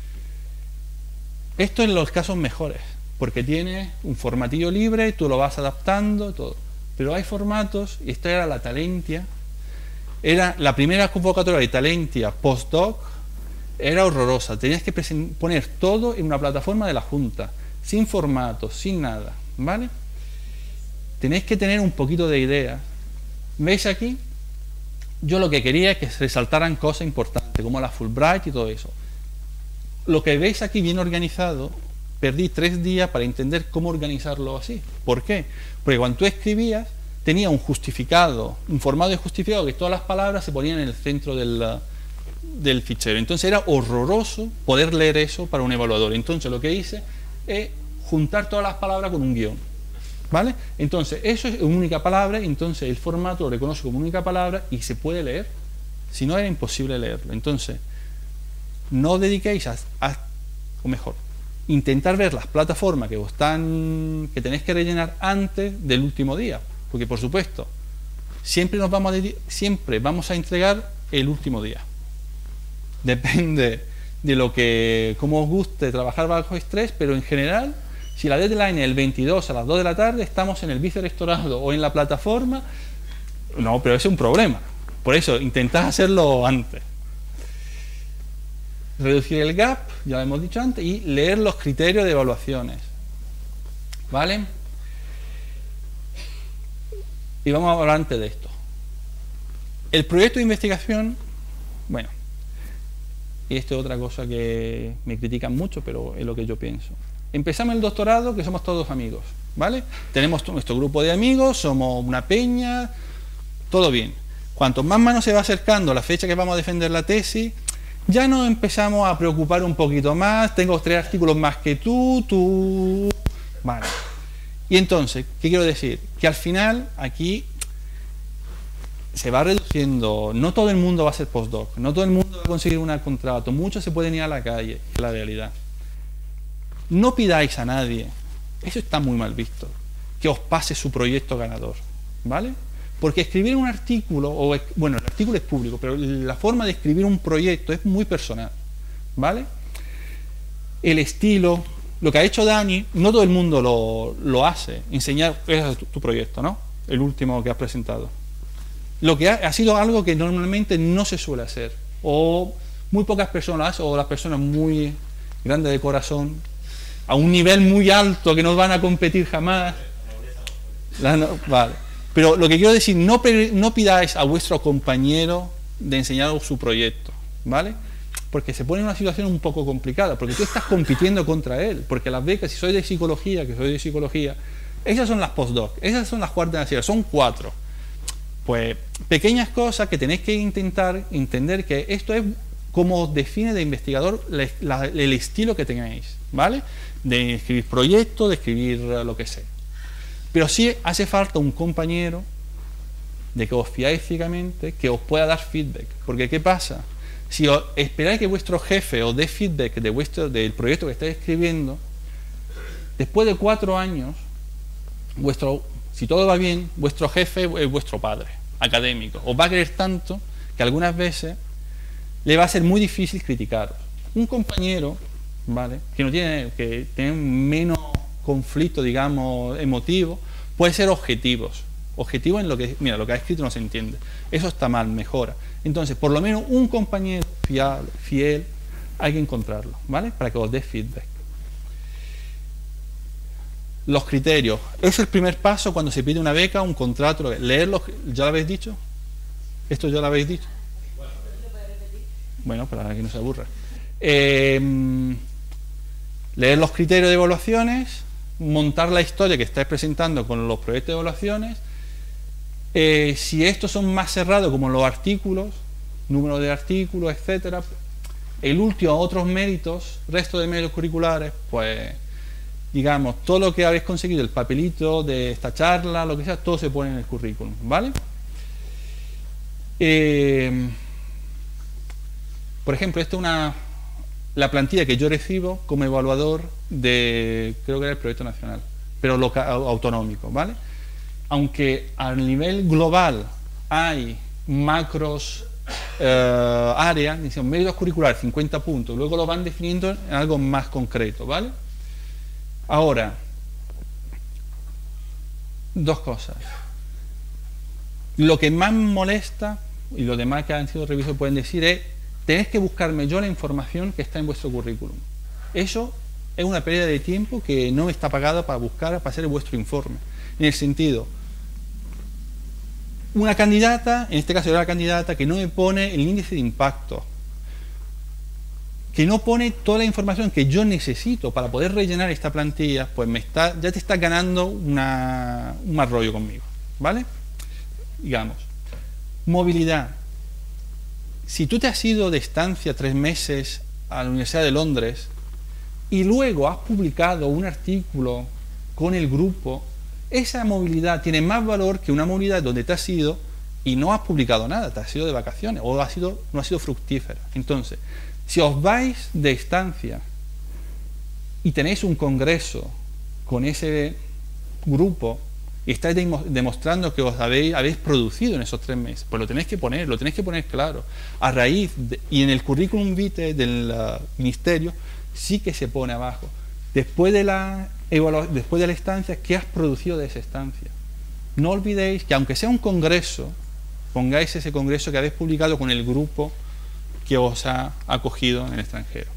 Speaker 4: Esto en los casos mejores, porque tienes un formatillo libre, tú lo vas adaptando, todo. Pero hay formatos, y esta era la Talentia, era la primera convocatoria de Talentia postdoc, era horrorosa, tenías que poner todo en una plataforma de la Junta, sin formatos, sin nada, ¿vale? Tenéis que tener un poquito de idea. ¿Veis aquí? Yo lo que quería es que se resaltaran cosas importantes, como la Fulbright y todo eso. Lo que veis aquí bien organizado, perdí 3 días para entender cómo organizarlo así. ¿Por qué? Porque cuando tú escribías, tenía un justificado, un formato de justificado, que todas las palabras se ponían en el centro del fichero. Entonces era horroroso poder leer eso para un evaluador. Entonces lo que hice es juntar todas las palabras con un guión, ¿vale? Entonces eso es una única palabra, entonces el formato lo reconoce como única palabra y se puede leer. Si no, era imposible leerlo. Entonces no dediquéis o mejor, intentar ver las plataformas que tenéis que rellenar antes del último día, porque por supuesto siempre vamos a entregar el último día. Depende de cómo os guste trabajar bajo estrés, pero en general, si la deadline es el 22 a las 2 de la tarde, estamos en el vicerrectorado o en la plataforma, no, pero ese es un problema. Por eso, intentad hacerlo antes. Reducir el gap, ya lo hemos dicho antes, y leer los criterios de evaluaciones, ¿vale? Y vamos a hablar antes de esto. El proyecto de investigación, bueno, y esto es otra cosa que me critican mucho, pero es lo que yo pienso. Empezamos el doctorado, que somos todos amigos, ¿vale? Tenemos nuestro grupo de amigos, somos una peña, todo bien. Cuanto más se va acercando la fecha que vamos a defender la tesis, ya nos empezamos a preocupar un poquito más. Tengo 3 artículos más que tú. Vale. Y entonces, ¿qué quiero decir? Que al final, aquí se va reduciendo. No todo el mundo va a ser postdoc, no todo el mundo va a conseguir un contrato, muchos se pueden ir a la calle, es la realidad. No pidáis a nadie, eso está muy mal visto, que os pase su proyecto ganador, ¿vale? Porque escribir un artículo, bueno, el artículo es público, pero la forma de escribir un proyecto es muy personal, ¿vale? El estilo, lo que ha hecho Dani, no todo el mundo lo hace, enseñar, es tu proyecto, ¿no? El último que has presentado. Lo que ha sido algo que normalmente no se suele hacer, o muy pocas personas lo hacen, o las personas muy grandes de corazón, a un nivel muy alto que no van a competir jamás. Vale. Pero lo que quiero decir, no pidáis a vuestro compañero de enseñaros su proyecto, ¿vale? Porque se pone en una situación un poco complicada, porque tú estás compitiendo contra él, porque las becas, si soy de psicología, esas son las postdoc, esas son las cuartas de la son 4. Pues pequeñas cosas que tenéis que intentar entender que esto es como os define de investigador el estilo que tengáis, ¿vale? De escribir proyectos, de escribir lo que sea. Pero sí hace falta un compañero de que os fiáis ciegamente, que os pueda dar feedback. Porque ¿qué pasa? Si esperáis que vuestro jefe os dé feedback del proyecto que estáis escribiendo, después de 4 años, si todo va bien, vuestro jefe es vuestro padre académico. Os va a querer tanto que algunas veces le va a ser muy difícil criticaros. Un compañero, ¿vale?, que tiene menos conflicto, digamos, emotivo, puede ser objetivo en lo que, mira, lo que ha escrito no se entiende, eso está mal, mejora. Entonces, por lo menos un compañero fiel, hay que encontrarlo, ¿vale?, para que os dé feedback. Los criterios, es el primer paso cuando se pide una beca, un contrato, leerlos. ¿Ya lo habéis dicho? ¿Esto ya lo habéis dicho? Bueno, para que no se aburra. Leer los criterios de evaluaciones, montar la historia que estáis presentando con los proyectos de evaluaciones. Si estos son más cerrados, como los artículos, número de artículos, etcétera, el último, otros méritos, resto de méritos curriculares, pues digamos, todo lo que habéis conseguido, el papelito de esta charla, lo que sea, todo se pone en el currículum, ¿vale? Por ejemplo, esto es la plantilla que yo recibo como evaluador de, creo que era el proyecto nacional, pero autonómico, ¿vale? Aunque a nivel global hay macros áreas, dicen méritos curriculares 50 puntos, luego lo van definiendo en algo más concreto, ¿vale? Ahora, dos cosas. Lo que más me molesta, y los demás que han sido revisos pueden decir, es tenéis que buscarme yo la información que está en vuestro currículum. Eso es una pérdida de tiempo que no está pagada para buscar, para hacer vuestro informe. En el sentido, una candidata, en este caso era la candidata, que no me pone el índice de impacto, que no pone toda la información que yo necesito para poder rellenar esta plantilla, pues ya te está ganando un mal rollo conmigo, ¿vale? Digamos, movilidad. Si tú te has ido de estancia 3 meses a la Universidad de Londres y luego has publicado un artículo con el grupo, esa movilidad tiene más valor que una movilidad donde te has ido y no has publicado nada, te has ido de vacaciones o no ha sido fructífera. Entonces, si os vais de estancia y tenéis un congreso con ese grupo y estáis demostrando que os habéis producido en esos 3 meses, pues lo tenéis que poner claro. A raíz y en el currículum vitae del ministerio sí que se pone abajo. Después de la estancia, ¿qué has producido de esa estancia? No olvidéis que aunque sea un congreso, pongáis ese congreso que habéis publicado con el grupo que os ha acogido en el extranjero.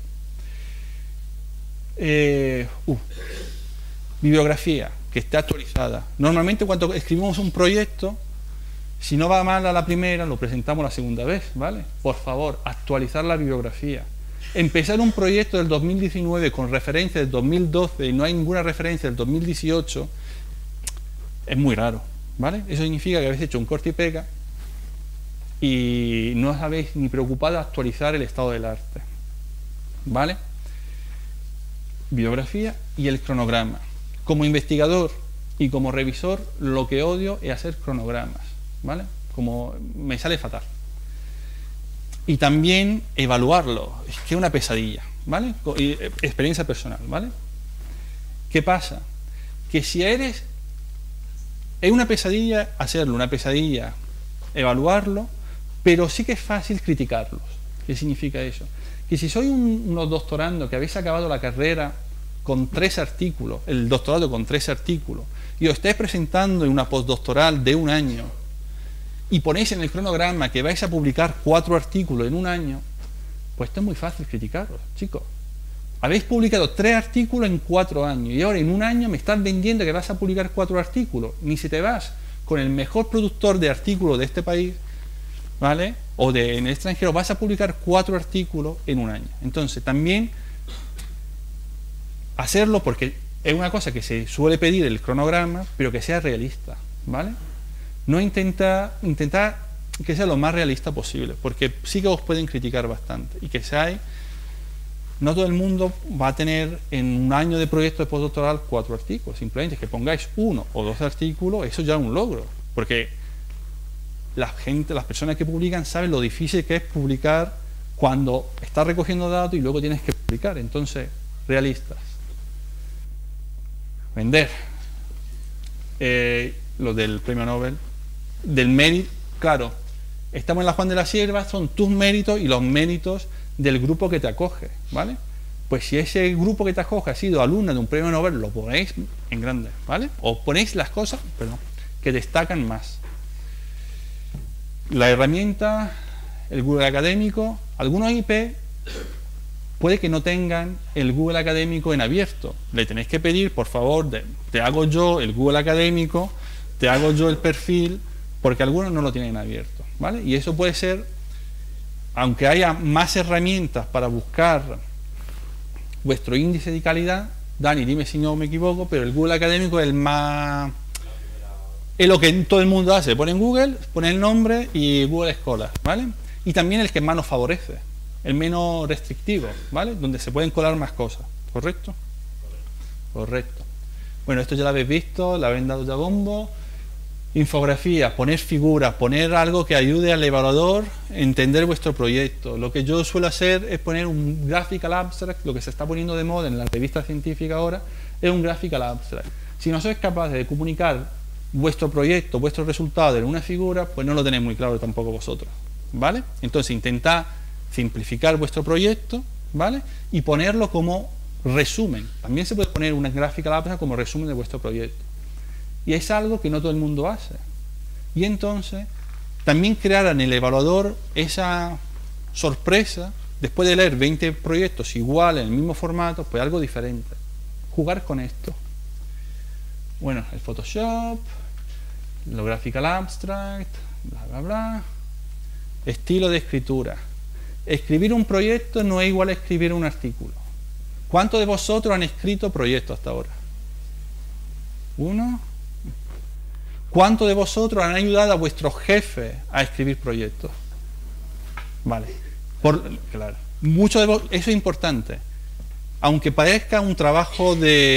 Speaker 4: Bibliografía que esté actualizada. Normalmente cuando escribimos un proyecto, si no va mal a la primera, lo presentamos la segunda vez, ¿vale? Por favor, actualizar la bibliografía. Empezar un proyecto del 2019 con referencia del 2012 y no hay ninguna referencia del 2018 es muy raro, ¿vale? Eso significa que habéis hecho un corte y pega y no os habéis ni preocupado de actualizar el estado del arte, ¿vale? Bibliografía y el cronograma. Como investigador y como revisor, lo que odio es hacer cronogramas, ¿vale? Como me sale fatal. Y también evaluarlo, es que es una pesadilla, ¿vale? Experiencia personal, ¿vale? ¿Qué pasa? Que si es una pesadilla hacerlo, una pesadilla evaluarlo, pero sí que es fácil criticarlos. ¿Qué significa eso? Que si soy unos doctorandos que habéis acabado la carrera con 3 artículos, el doctorado con 3 artículos, y os estáis presentando en una postdoctoral de 1 año, y ponéis en el cronograma que vais a publicar 4 artículos en 1 año, pues esto es muy fácil criticaros, chicos. Habéis publicado 3 artículos en 4 años, y ahora en 1 año me estás vendiendo que vas a publicar 4 artículos. Ni si te vas con el mejor productor de artículos de este país, ¿vale? O en el extranjero, vas a publicar 4 artículos en 1 año. Entonces, también hacerlo, porque es una cosa que se suele pedir el cronograma, pero que sea realista, ¿vale? No intentar que sea lo más realista posible, porque sí que os pueden criticar bastante, y que no todo el mundo va a tener en 1 año de proyecto de postdoctoral 4 artículos. Simplemente que pongáis 1 o 2 artículos, eso ya es un logro, porque las personas que publican saben lo difícil que es publicar cuando estás recogiendo datos y luego tienes que publicar. Entonces, realistas. Vender. Lo del premio Nobel, del mérito, claro, estamos en la Juan de la Sierva, son tus méritos y los méritos del grupo que te acoge, ¿vale? Pues si ese grupo que te acoge ha sido alumna de un premio Nobel, lo ponéis en grande, ¿vale? O ponéis las cosas, que destacan más. La herramienta, el Google Académico, algunos IP puede que no tengan el Google Académico en abierto. Le tenéis que pedir, por favor, te hago yo el Google Académico, te hago yo el perfil, porque algunos no lo tienen abierto, ¿vale? Y eso puede ser, aunque haya más herramientas para buscar vuestro índice de calidad, Dani, dime si no me equivoco, pero el Google Académico es el más... es lo que todo el mundo hace, pone en Google, pone el nombre y Google Scholar, ¿vale? Y también el que más nos favorece, el menos restrictivo, ¿vale? Donde se pueden colar más cosas, ¿correcto? Correcto. Bueno, esto ya lo habéis visto, lo habéis dado ya bombo. Infografía, poner figuras, poner algo que ayude al evaluador a entender vuestro proyecto. Lo que yo suelo hacer es poner un graphical abstract, lo que se está poniendo de moda en la revista científica ahora, es un graphical abstract. Si no sois capaces de comunicar vuestro proyecto, vuestros resultados en una figura, pues no lo tenéis muy claro tampoco vosotros, ¿vale? Entonces intentad simplificar vuestro proyecto, ¿vale? Y ponerlo como resumen. También se puede poner una graphical abstract como resumen de vuestro proyecto. Y es algo que no todo el mundo hace. Y entonces, también crear en el evaluador esa sorpresa, después de leer 20 proyectos iguales, en el mismo formato, pues algo diferente. Jugar con esto. Bueno, el Photoshop, lo graphical abstract, bla, bla, bla. Estilo de escritura. Escribir un proyecto no es igual a escribir un artículo. ¿Cuántos de vosotros han escrito proyectos hasta ahora? ¿Uno? ¿Cuántos de vosotros han ayudado a vuestros jefes a escribir proyectos? Vale. Claro. Muchos de vosotros, eso es importante. Aunque parezca un trabajo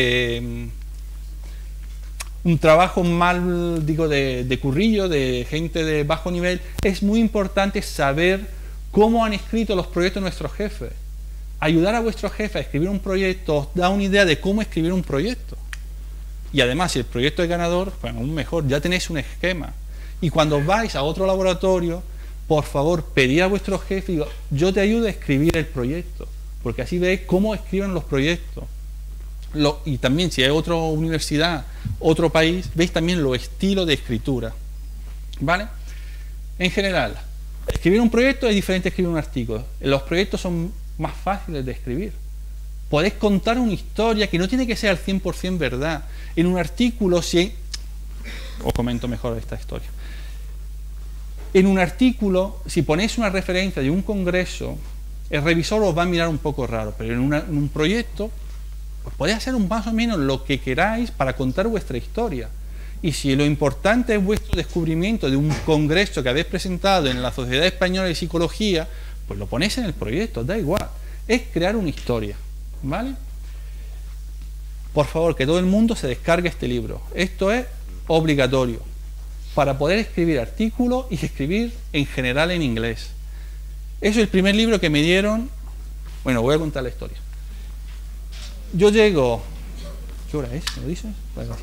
Speaker 4: mal, digo, de currillo, de gente de bajo nivel, es muy importante saber cómo han escrito los proyectos nuestros jefes. Ayudar a vuestros jefes a escribir un proyecto os da una idea de cómo escribir un proyecto. Y además, si el proyecto es ganador, pues aún mejor, ya tenéis un esquema. Y cuando vais a otro laboratorio, por favor, pedid a vuestro jefe, digo, yo te ayudo a escribir el proyecto, porque así veis cómo escriben los proyectos. Y también, si hay otra universidad, otro país, veis también los estilos de escritura. ¿Vale? En general, escribir un proyecto es diferente a escribir un artículo. Los proyectos son más fáciles de escribir. Podéis contar una historia que no tiene que ser al 100% verdad. En un artículo, os comento mejor esta historia. En un artículo, si ponéis una referencia de un congreso, el revisor os va a mirar un poco raro, pero en un proyecto, pues podéis hacer más o menos lo que queráis para contar vuestra historia. Y si lo importante es vuestro descubrimiento de un congreso que habéis presentado en la Sociedad Española de Psicología, pues lo ponéis en el proyecto, da igual. Es crear una historia. ¿Vale? Por favor, que todo el mundo se descargue este libro. Esto es obligatorio para poder escribir artículos y escribir en general en inglés. Eso es el primer libro que me dieron. Bueno, voy a contar la historia. Yo llego... ¿Qué hora es? ¿Me lo dices?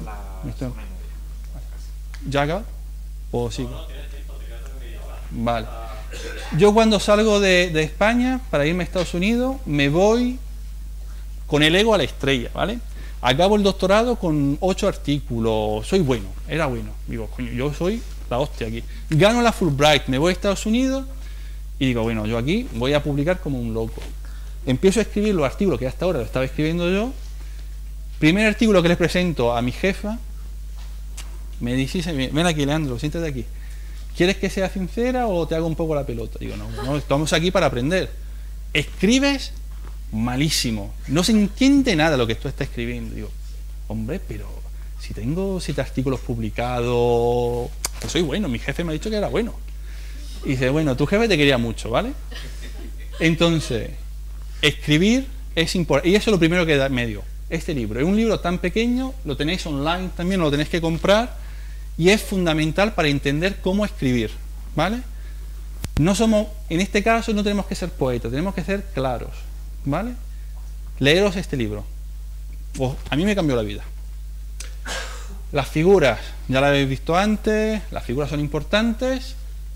Speaker 4: ¿Ya acaba? ¿O sigo? Vale. Yo cuando salgo de España para irme a Estados Unidos, me voy con el ego a la estrella, ¿vale? Acabo el doctorado con 8 artículos, soy bueno, era bueno. Digo, coño, yo soy la hostia aquí. Gano la Fulbright, me voy a Estados Unidos y digo, bueno, yo aquí voy a publicar como un loco. Empiezo a escribir los artículos que hasta ahora lo estaba escribiendo yo. Primer artículo que les presento a mi jefa, me dice, ven aquí, Leandro, siéntate aquí. ¿Quieres que sea sincera o te hago un poco la pelota? Digo, no, estamos aquí para aprender. Escribes malísimo, no se entiende nada lo que tú estás escribiendo. Digo, hombre, pero si tengo 7 artículos publicados, pues soy bueno, mi jefe me ha dicho que era bueno. Y dice, bueno, tu jefe te quería mucho, ¿vale? Entonces, escribir es importante, y eso es lo primero que me dio este libro. Es un libro tan pequeño, lo tenéis online también, lo tenéis que comprar, y es fundamental para entender cómo escribir, ¿vale? No somos, en este caso no tenemos que ser poetas, tenemos que ser claros, ¿vale? Leeros este libro. A mí me cambió la vida. Las figuras, ya las habéis visto antes, las figuras son importantes.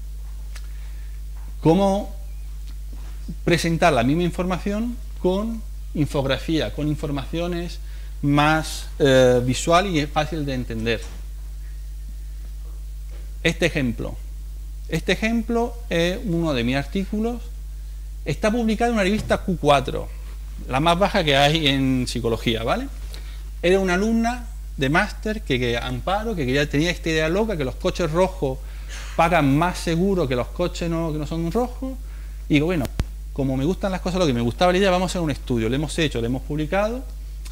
Speaker 4: Cómo presentar la misma información con infografía, con informaciones más visual y fácil de entender. Este ejemplo es uno de mis artículos. Está publicado en una revista Q4, la más baja que hay en psicología, ¿vale? Era una alumna de máster que Amparo, que ya tenía esta idea loca, que los coches rojos pagan más seguro que los coches que no son rojos. Y digo, bueno, como me gustan las cosas, lo que me gustaba la idea, vamos a hacer un estudio. Lo hemos hecho, lo hemos publicado.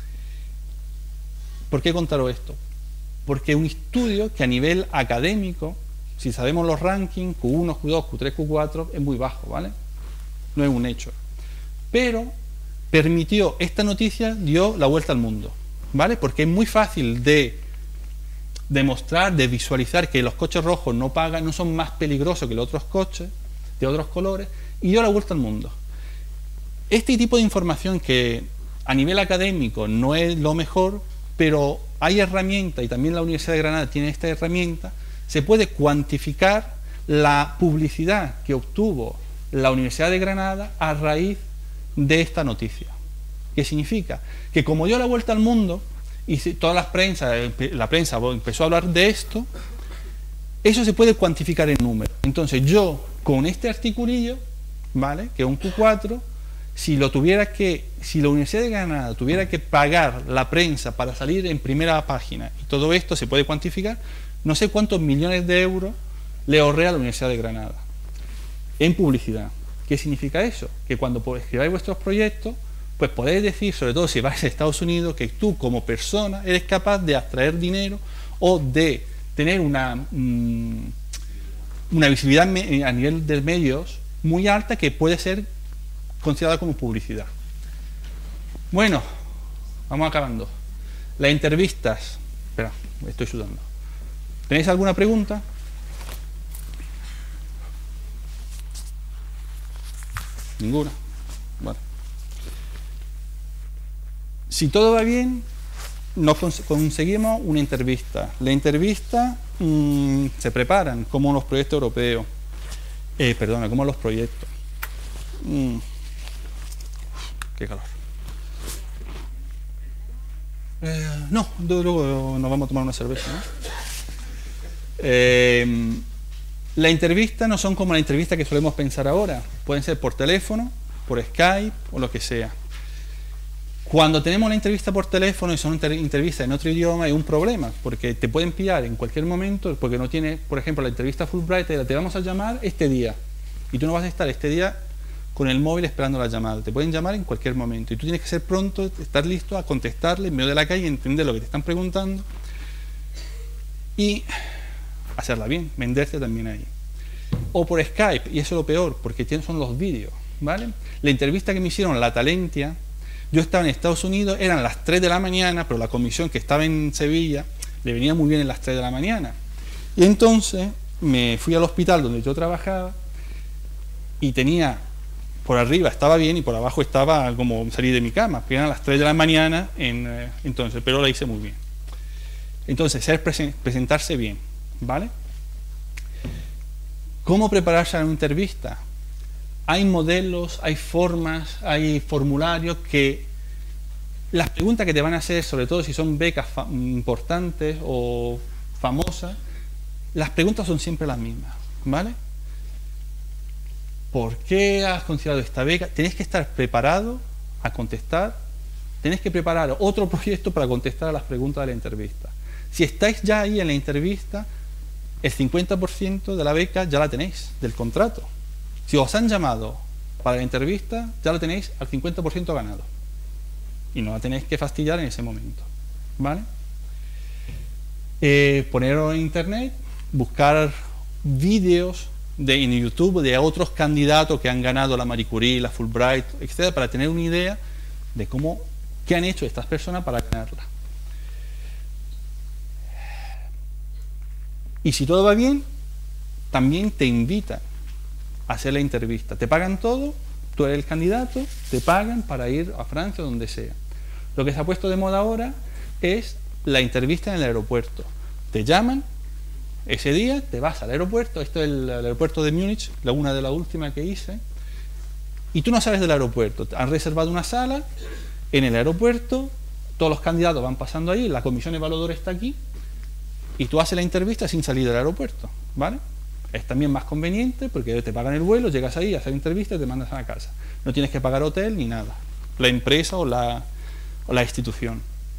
Speaker 4: ¿Por qué contaros esto? Porque un estudio que a nivel académico, si sabemos los rankings, Q1, Q2, Q3, Q4, es muy bajo, ¿vale? No es un hecho. Pero permitió, esta noticia dio la vuelta al mundo, ¿vale? Porque es muy fácil de demostrar, de visualizar que los coches rojos no pagan, no son más peligrosos que los otros coches de otros colores, y dio la vuelta al mundo. Este tipo de información que a nivel académico no es lo mejor, pero hay herramientas, y también la Universidad de Granada tiene esta herramienta, se puede cuantificar la publicidad que obtuvo la Universidad de Granada a raíz de esta noticia. ¿Qué significa? Que como dio la vuelta al mundo, y toda la prensa empezó a hablar de esto, eso se puede cuantificar en números. Entonces yo, con este articulillo, ¿vale?, que es un Q4, si la Universidad de Granada tuviera que pagar la prensa para salir en primera página, y todo esto se puede cuantificar, no sé cuántos millones de euros le ahorré a la Universidad de Granada en publicidad. ¿Qué significa eso? Que cuando escribáis vuestros proyectos, pues podéis decir, sobre todo si vais a Estados Unidos, que tú como persona eres capaz de abstraer dinero o de tener una visibilidad a nivel de medios muy alta que puede ser considerada como publicidad. Bueno, vamos acabando. Las entrevistas. Espera, me estoy sudando. ¿Tenéis alguna pregunta? Ninguna. Bueno. Si todo va bien, nos conseguimos una entrevista. La entrevista se preparan como los proyectos europeos. Como los proyectos. Qué calor. No, luego nos vamos a tomar una cerveza, ¿no? Las entrevistas no son como la entrevista que solemos pensar ahora. Pueden ser por teléfono, por Skype o lo que sea. Cuando tenemos una entrevista por teléfono y son entrevistas en otro idioma, hay un problema, porque te pueden pillar en cualquier momento, porque no tiene, por ejemplo, la entrevista Fulbright, te vamos a llamar este día, y tú no vas a estar este día con el móvil esperando la llamada. Te pueden llamar en cualquier momento, y tú tienes que ser pronto, estar listo a contestarle en medio de la calle, entender lo que te están preguntando, y hacerla bien, venderte también ahí. O por Skype, y eso es lo peor, porque son los vídeos, ¿vale? La entrevista que me hicieron la Talentia, yo estaba en Estados Unidos, eran las 3 de la mañana, pero la comisión que estaba en Sevilla le venía muy bien en las 3 de la mañana. Y entonces me fui al hospital donde yo trabajaba y tenía, por arriba estaba bien y por abajo estaba como salir de mi cama, porque eran las 3 de la mañana, entonces, pero la hice muy bien. Entonces, presentarse bien, ¿vale? ¿Cómo prepararse a una entrevista? Hay modelos, hay formas, hay formularios que las preguntas que te van a hacer, sobre todo si son becas importantes o famosas, las preguntas son siempre las mismas, ¿vale? ¿Por qué has considerado esta beca? Tenés que estar preparado a contestar, tenés que preparar otro proyecto para contestar a las preguntas de la entrevista. Si estáis ya ahí en la entrevista, el 50% de la beca ya la tenéis, del contrato. Si os han llamado para la entrevista, ya lo tenéis al 50% ganado. Y no la tenéis que fastidiar en ese momento, ¿vale? Poneros en internet, buscar vídeos en YouTube de otros candidatos que han ganado la Marie Curie, la Fulbright, etc., para tener una idea de qué han hecho estas personas para ganarla. Y si todo va bien, también te invitan a hacer la entrevista. Te pagan todo, tú eres el candidato, te pagan para ir a Francia o donde sea. Lo que se ha puesto de moda ahora es la entrevista en el aeropuerto. Te llaman, ese día te vas al aeropuerto, esto es el aeropuerto de Múnich, una de las últimas que hice, y tú no sales del aeropuerto. Han reservado una sala en el aeropuerto, todos los candidatos van pasando ahí, la comisión evaluadora está aquí, y tú haces la entrevista sin salir del aeropuerto, ¿vale? Es también más conveniente porque te pagan el vuelo, llegas ahí, haces la entrevista y te mandas a la casa. No tienes que pagar hotel ni nada, la empresa o la institución.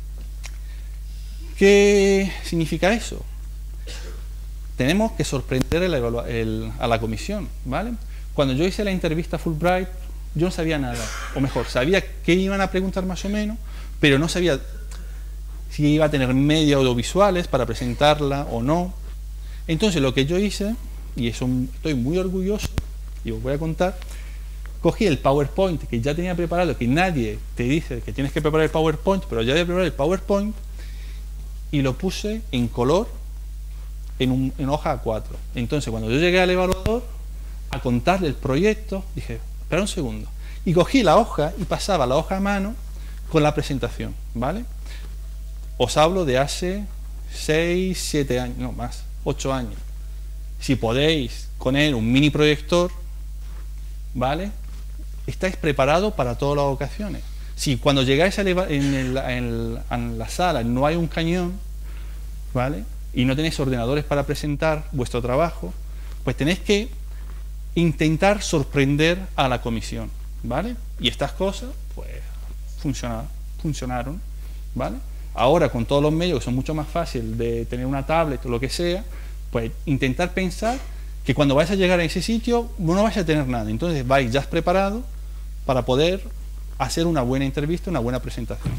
Speaker 4: ¿Qué significa eso? Tenemos que sorprender a la comisión, ¿vale? Cuando yo hice la entrevista Fulbright, yo no sabía nada, o mejor, sabía qué iban a preguntar más o menos, pero no sabía si iba a tener medios audiovisuales para presentarla o no. Entonces lo que yo hice, y eso estoy muy orgulloso, y os voy a contar, cogí el PowerPoint que ya tenía preparado, que nadie te dice que tienes que preparar el PowerPoint, pero ya había preparado el PowerPoint, y lo puse en color en hoja A4. Entonces, cuando yo llegué al evaluador a contarle el proyecto, dije, espera un segundo. Y cogí la hoja y pasaba la hoja a mano con la presentación, ¿vale? Os hablo de hace 6, 7 años, no más, 8 años. Si podéis poner un mini proyector, ¿vale? Estáis preparados para todas las ocasiones. Si cuando llegáis en la sala no hay un cañón, ¿vale? Y no tenéis ordenadores para presentar vuestro trabajo, pues tenéis que intentar sorprender a la comisión, ¿vale? Y estas cosas, pues, funcionaron, ¿vale? Ahora, con todos los medios, que son mucho más fáciles de tener una tablet o lo que sea, pues intentar pensar que cuando vais a llegar a ese sitio no vais a tener nada. Entonces vais ya preparados para poder hacer una buena entrevista, una buena presentación.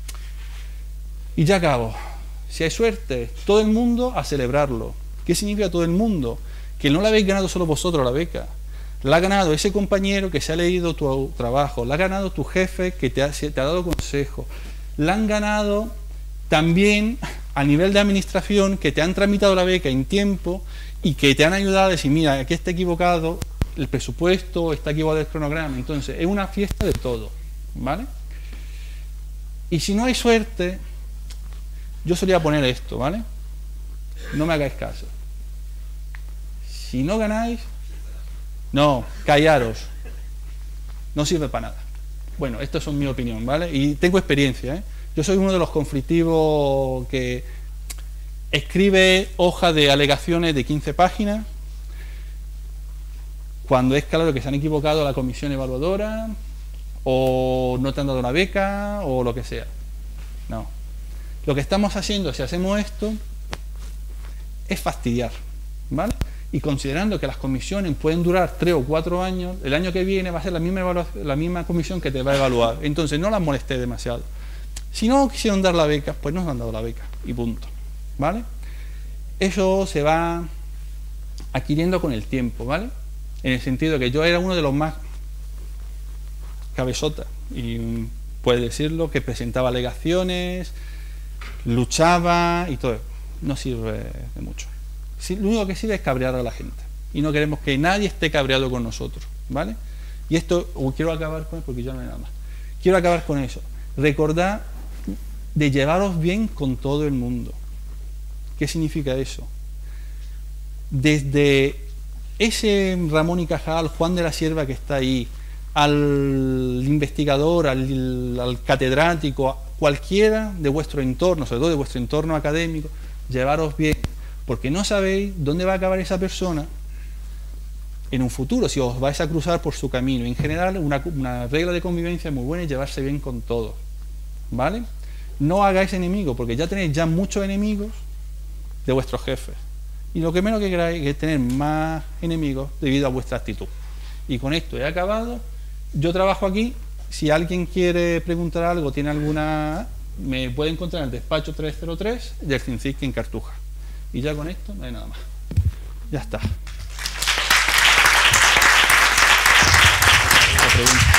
Speaker 4: Y ya acabo. Si hay suerte, todo el mundo a celebrarlo. ¿Qué significa todo el mundo? Que no la habéis ganado solo vosotros la beca. La ha ganado ese compañero que se ha leído tu trabajo. La ha ganado tu jefe que te ha dado consejo. La han ganado también a nivel de administración, que te han tramitado la beca en tiempo y que te han ayudado a decir, mira, aquí está equivocado el presupuesto, está equivocado el cronograma. Entonces, es una fiesta de todo, ¿vale? Y si no hay suerte, yo solía poner esto, ¿vale? No me hagáis caso. Si no ganáis, no, callaros. No sirve para nada. Bueno, esto es mi opinión, ¿vale? Y tengo experiencia, ¿eh? Yo soy uno de los conflictivos que escribe hojas de alegaciones de 15 páginas cuando es claro que se han equivocado la comisión evaluadora o no te han dado la beca o lo que sea. No. Lo que estamos haciendo, si hacemos esto, es fastidiar, ¿vale? Y considerando que las comisiones pueden durar 3 o 4 años, el año que viene va a ser la misma comisión que te va a evaluar. Entonces no las molesté demasiado. Si no quisieron dar la beca, pues no nos han dado la beca y punto, ¿vale? Eso se va adquiriendo con el tiempo, ¿vale? En el sentido que yo era uno de los más cabezotas, y puedes decirlo, que presentaba alegaciones, luchaba y todo. No sirve de mucho. Lo único que sirve es cabrear a la gente. Y no queremos que nadie esté cabreado con nosotros, ¿vale? Y esto, quiero acabar con eso porque ya no hay nada más. Quiero acabar con eso. Recordad de llevaros bien con todo el mundo. ¿Qué significa eso? Desde ese Ramón y Cajal, Juan de la Sierva que está ahí, al investigador, al catedrático, cualquiera de vuestro entorno, sobre todo de vuestro entorno académico, llevaros bien, porque no sabéis dónde va a acabar esa persona en un futuro, si os vais a cruzar por su camino. En general, una regla de convivencia muy buena es llevarse bien con todos, ¿vale? No hagáis enemigos, porque ya tenéis ya muchos enemigos de vuestros jefes. Y lo que menos que queráis es tener más enemigos debido a vuestra actitud. Y con esto he acabado. Yo trabajo aquí. Si alguien quiere preguntar algo, tiene alguna, me puede encontrar en el despacho 303 del CINCIC en Cartuja. Y ya con esto no hay nada más. Ya está. La pregunta.